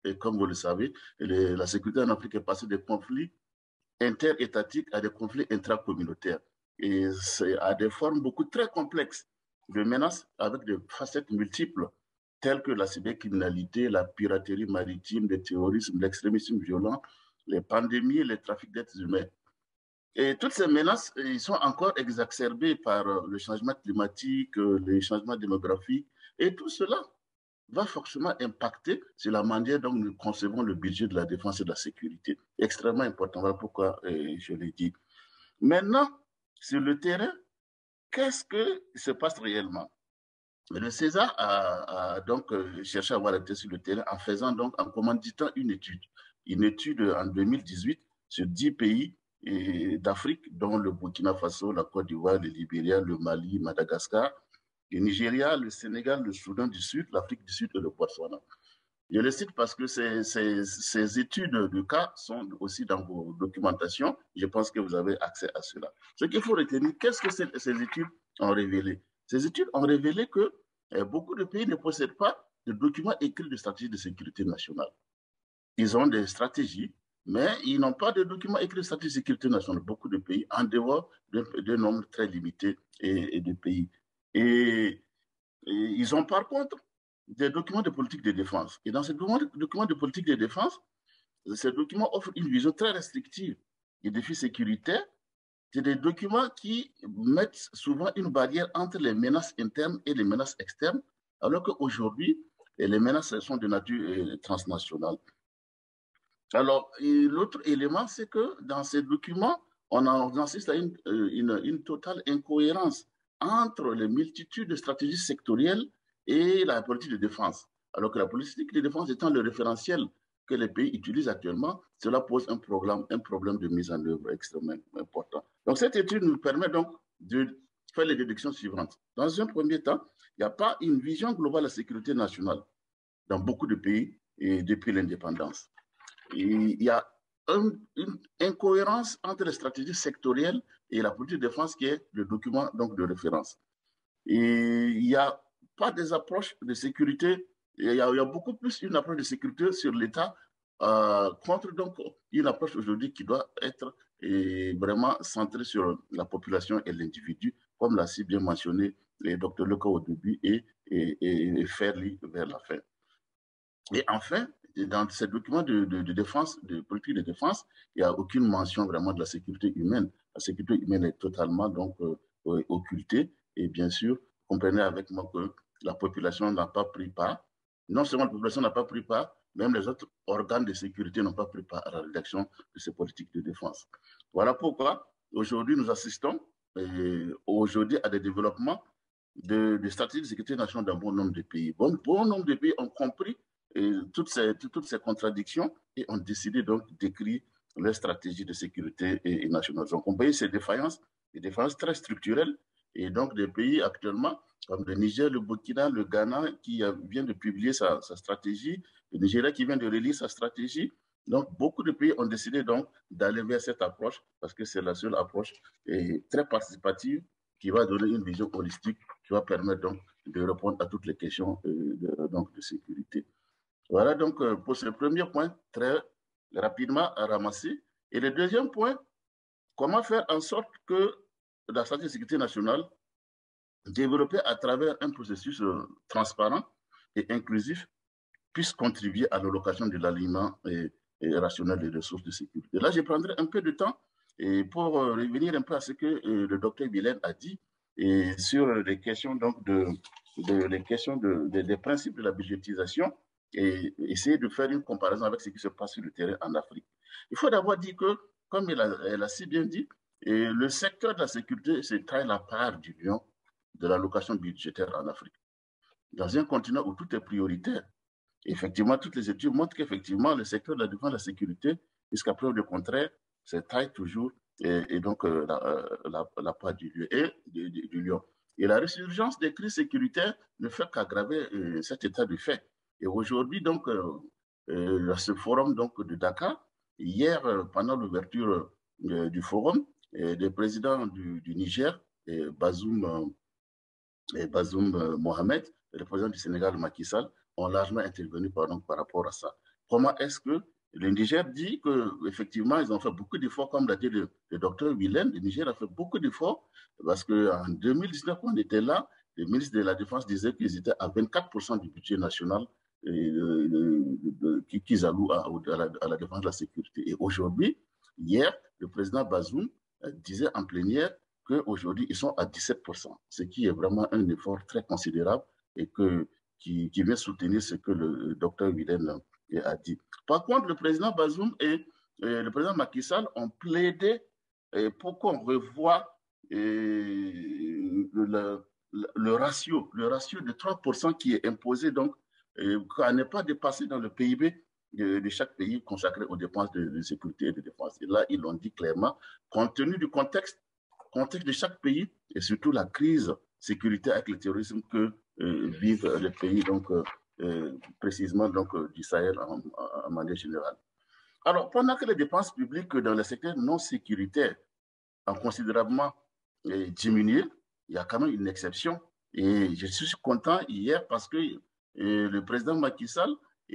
et comme vous le savez, la sécurité en Afrique est passée des conflits interétatiques à des conflits intracommunautaires. Et c'est à des formes beaucoup très complexes de menaces avec des facettes multiples, telles que la cybercriminalité, la piraterie maritime, le terrorisme, l'extrémisme violent, les pandémies, les trafics d'êtres humains. Et toutes ces menaces, ils sont encore exacerbées par le changement climatique, les changements démographiques, et tout cela va forcément impacter sur la manière dont nous concevons le budget de la défense et de la sécurité. Extrêmement important, voilà pourquoi je l'ai dit. Maintenant, sur le terrain, qu'est-ce qui se passe réellement? Le César a donc cherché à avoir la tête sur le terrain en faisant donc, en commanditant une étude en 2018 sur 10 pays d'Afrique, dont le Burkina Faso, la Côte d'Ivoire, le Libéria, le Mali, Madagascar, le Nigeria, le Sénégal, le Soudan du Sud, l'Afrique du Sud et le Botswana. Je le cite parce que ces études de cas sont aussi dans vos documentations. Je pense que vous avez accès à cela. Ce qu'il faut retenir, qu'est-ce que ces études ont révélé? Ces études ont révélé que beaucoup de pays ne possèdent pas de documents écrits de stratégie de sécurité nationale. Ils ont des stratégies, mais ils n'ont pas de documents écrits de stratégie de sécurité nationale. Beaucoup de pays, en dehors d'un nombre très limité de pays. Et ils ont par contre des documents de politique de défense. Et dans ces documents de politique de défense, ces documents offrent une vision très restrictive des défis sécuritaires. C'est des documents qui mettent souvent une barrière entre les menaces internes et les menaces externes, alors qu'aujourd'hui, les menaces sont de nature transnationale. Alors, l'autre élément, c'est que dans ces documents, on assiste à une totale incohérence entre les multitudes de stratégies sectorielles et la politique de défense. Alors que la politique de défense étant le référentiel que les pays utilisent actuellement, cela pose un problème de mise en œuvre extrêmement important. Donc, cette étude nous permet donc de faire les déductions suivantes. Dans un premier temps, il n'y a pas une vision globale de la sécurité nationale dans beaucoup de pays et depuis l'indépendance. Il y a une incohérence entre les stratégies sectorielles et la politique de défense qui est le document donc, de référence. Et il n'y a pas des approches de sécurité, il y a beaucoup plus une approche de sécurité sur l'État contre donc une approche aujourd'hui qui doit être vraiment centrée sur la population et l'individu, comme l'a si bien mentionné le Dr Leka au début et Ferli vers la fin. Et enfin, dans ces documents de défense, de politique de défense, il n'y a aucune mention vraiment de la sécurité humaine. La sécurité humaine est totalement donc occultée. Et bien sûr, comprenez avec moi que la population n'a pas pris part. Non seulement la population n'a pas pris part, même les autres organes de sécurité n'ont pas pris part à la rédaction de ces politiques de défense. Voilà pourquoi aujourd'hui nous assistons aujourd'hui à des développements de stratégies de sécurité nationale dans bon nombre de pays. Bon nombre de pays ont compris toutes ces contradictions et ont décidé donc d'écrire leur stratégie de sécurité nationale. Donc, on peut ces défaillances, des défaillances très structurelles, et donc des pays actuellement, comme le Niger, le Burkina, le Ghana, qui vient de publier sa stratégie, le Nigeria qui vient de relire sa stratégie. Donc, beaucoup de pays ont décidé donc d'aller vers cette approche, parce que c'est la seule approche très participative qui va donner une vision holistique, qui va permettre donc de répondre à toutes les questions de sécurité. Voilà donc pour ce premier point, très rapidement à ramasser. Et le deuxième point, comment faire en sorte que la stratégie de sécurité nationale, développée à travers un processus transparent et inclusif, puisse contribuer à l'allocation de l'aliment et rationnel des ressources de sécurité. Là, je prendrai un peu de temps pour revenir un peu à ce que le docteur Bilène a dit et sur les questions donc des principes de la budgétisation et essayer de faire une comparaison avec ce qui se passe sur le terrain en Afrique. Il faut d'abord dire que, comme elle a si bien dit, le secteur de la sécurité, c'est très la part du lion de l'allocation budgétaire en Afrique. Dans un continent où tout est prioritaire, effectivement, toutes les études montrent qu'effectivement, le secteur de la défense et de la sécurité, jusqu'à preuve du contraire, c'est taille toujours et donc la part du lion. Et la résurgence des crises sécuritaires ne fait qu'aggraver cet état de fait. Et aujourd'hui, donc, ce forum donc, de Dakar, hier, pendant l'ouverture du forum, le président du Niger, Bazoum Mohamed, et le président du Sénégal, Macky Sall, ont largement intervenu par rapport à ça. Comment est-ce que le Niger dit qu'effectivement, ils ont fait beaucoup d'efforts, comme l'a dit le docteur Willem, le Niger a fait beaucoup d'efforts parce qu'en 2019, quand on était là, le ministre de la Défense disait qu'ils étaient à 24% du budget national qu'ils allouent à la défense de la sécurité. Et aujourd'hui, hier, le président Bazoum disait en plénière qu'aujourd'hui, ils sont à 17%, ce qui est vraiment un effort très considérable et qui vient soutenir ce que le docteur Willem a dit. Par contre, le président Bazoum et le président Macky Sall ont plaidé pour qu'on revoie le ratio de 3% qui est imposé, donc, qu'on n'est pas dépassé dans le PIB de chaque pays consacré aux dépenses de sécurité et de défense. Et là, ils l'ont dit clairement, compte tenu du contexte de chaque pays et surtout la crise sécuritaire avec le terrorisme que vivent les pays, donc, précisément donc, du Sahel en manière générale. Alors, pendant que les dépenses publiques dans le secteur non sécuritaire ont considérablement diminué, il y a quand même une exception. Et je suis content hier parce que le président Macky Sall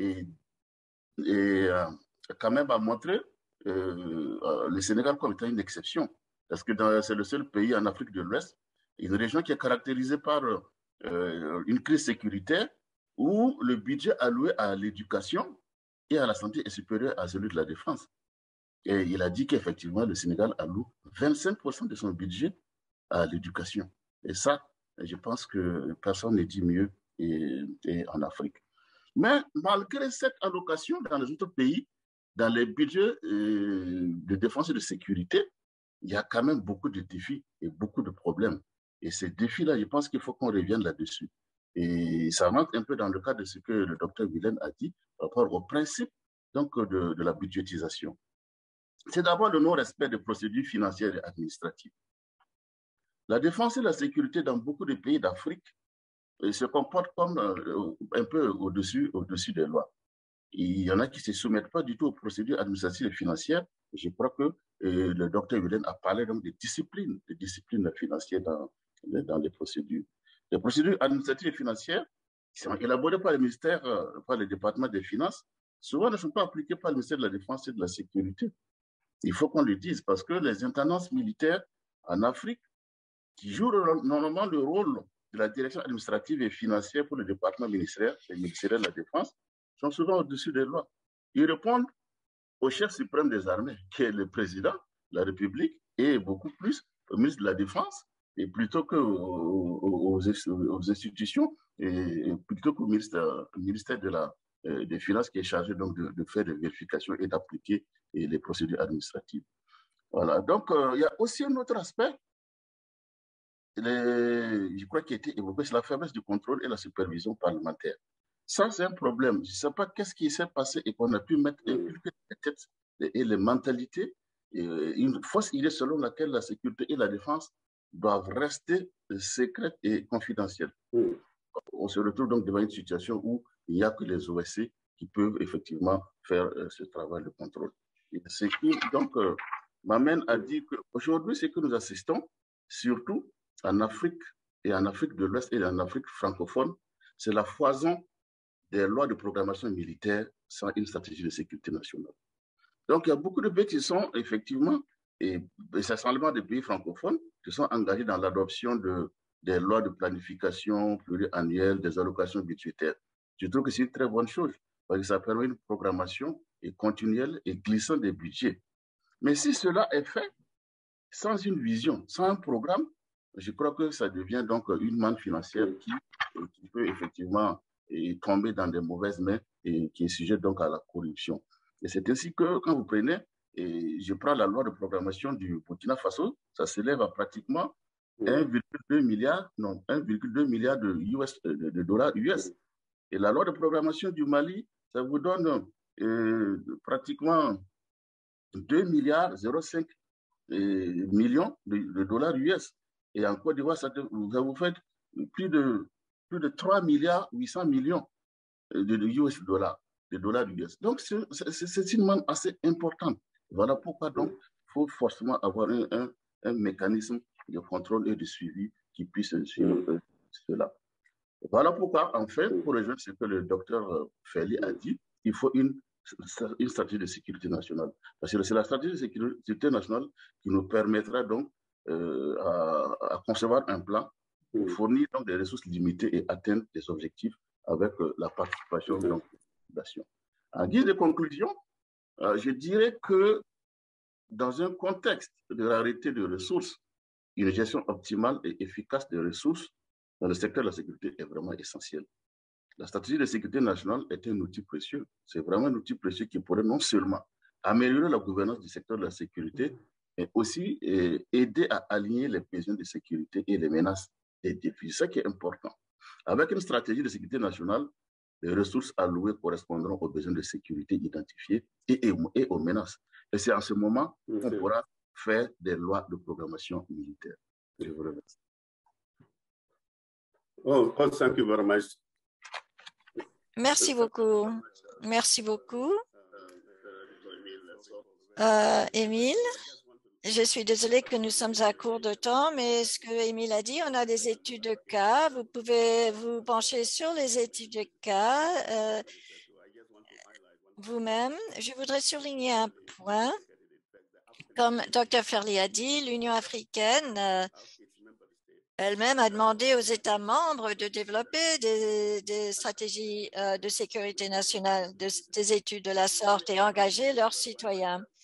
quand même a montré le Sénégal comme étant une exception. Parce que c'est le seul pays en Afrique de l'Ouest, une région qui est caractérisée par une crise sécuritaire où le budget alloué à l'éducation et à la santé est supérieur à celui de la défense. Et il a dit qu'effectivement, le Sénégal alloue 25% de son budget à l'éducation. Et ça, je pense que personne ne dit mieux en Afrique. Mais malgré cette allocation dans les autres pays, dans les budgets de défense et de sécurité, il y a quand même beaucoup de défis et beaucoup de problèmes. Et ces défis-là, je pense qu'il faut qu'on revienne là-dessus. Et ça rentre un peu dans le cadre de ce que le docteur Willem a dit par rapport au principe donc, de la budgétisation. C'est d'abord le non-respect des procédures financières et administratives. La défense et la sécurité dans beaucoup de pays d'Afrique se comportent comme un peu au-dessus des lois. Il y en a qui ne se soumettent pas du tout aux procédures administratives et financières. Je crois que le docteur Willem a parlé donc des disciplines financières dans les procédures. Les procédures administratives et financières qui sont élaborées par le ministère, par le département des finances, souvent ne sont pas appliquées par le ministère de la Défense et de la Sécurité. Il faut qu'on le dise parce que les intendances militaires en Afrique, qui jouent normalement le rôle de la direction administrative et financière pour le département ministériel de la Défense, sont souvent au-dessus des lois. Ils répondent au chef suprême des armées, qui est le président de la République, et beaucoup plus au ministre de la Défense, et plutôt qu'aux institutions, et plutôt qu'au ministère des Finances qui est chargé donc de faire des vérifications et d'appliquer les procédures administratives. Voilà. Donc, il y a aussi un autre aspect, je crois qu'il a été évoqué, c'est la faiblesse du contrôle et la supervision parlementaire. Ça, c'est un problème. Je ne sais pas qu'est-ce qui s'est passé et qu'on a pu mettre inculquer les têtes et les mentalités. Une fausse idée selon laquelle la sécurité et la défense doivent rester secrètes et confidentielles. On se retrouve donc devant une situation où il n'y a que les OSC qui peuvent effectivement faire ce travail de contrôle. Et ce qui donc m'amène à dire qu'aujourd'hui, ce que nous assistons, surtout en Afrique et en Afrique de l'Ouest et en Afrique francophone, c'est la foison des lois de programmation militaire sans une stratégie de sécurité nationale. Donc, il y a beaucoup de pays qui sont effectivement, et essentiellement des pays francophones, qui sont engagés dans l'adoption des lois de planification pluriannuelle, des allocations budgétaires. Je trouve que c'est une très bonne chose, parce que ça permet une programmation continuelle et glissante des budgets. Mais si cela est fait sans une vision, sans un programme, je crois que ça devient donc une manne financière qui peut effectivement tomber dans des mauvaises mains et qui est sujet donc à la corruption. Et c'est ainsi que quand vous prenez, je prends la loi de programmation du Burkina Faso, ça s'élève à pratiquement 1,2 milliard de dollars US. Et la loi de programmation du Mali, ça vous donne pratiquement 2 milliards 0,5 millions de dollars US. Et en Côte d'Ivoire, ça vous fait plus de 3 milliards 800 millions de US dollars, US. Donc, c'est une manne assez importante. Voilà pourquoi donc il faut forcément avoir un mécanisme de contrôle et de suivi qui puisse suivre cela. Voilà pourquoi, en fait, pour rejoindre ce que le docteur Ferli a dit, il faut une une stratégie de sécurité nationale. Parce que c'est la stratégie de sécurité nationale qui nous permettra donc à concevoir un plan pour fournir donc des ressources limitées et atteindre des objectifs avec la participation de la population. En guise de conclusion, je dirais que dans un contexte de rareté de ressources, une gestion optimale et efficace des ressources dans le secteur de la sécurité est vraiment essentielle. La stratégie de sécurité nationale est un outil précieux. C'est vraiment un outil précieux qui pourrait non seulement améliorer la gouvernance du secteur de la sécurité, mais aussi aider à aligner les besoins de sécurité et les menaces et défis. C'est ça qui est important. Avec une stratégie de sécurité nationale, les ressources allouées correspondront aux besoins de sécurité identifiés et aux menaces. Et c'est en ce moment qu'on pourra faire des lois de programmation militaire. Je vous remercie. Oh, thank you very much. Merci beaucoup. Merci beaucoup. Émile, je suis désolée que nous sommes à court de temps, mais ce que Émile a dit, on a des études de cas. Vous pouvez vous pencher sur les études de cas vous-même. Je voudrais souligner un point. Comme Dr. Fairley a dit, l'Union africaine elle-même a demandé aux États membres de développer des stratégies de sécurité nationale, des études de la sorte et engager leurs citoyens.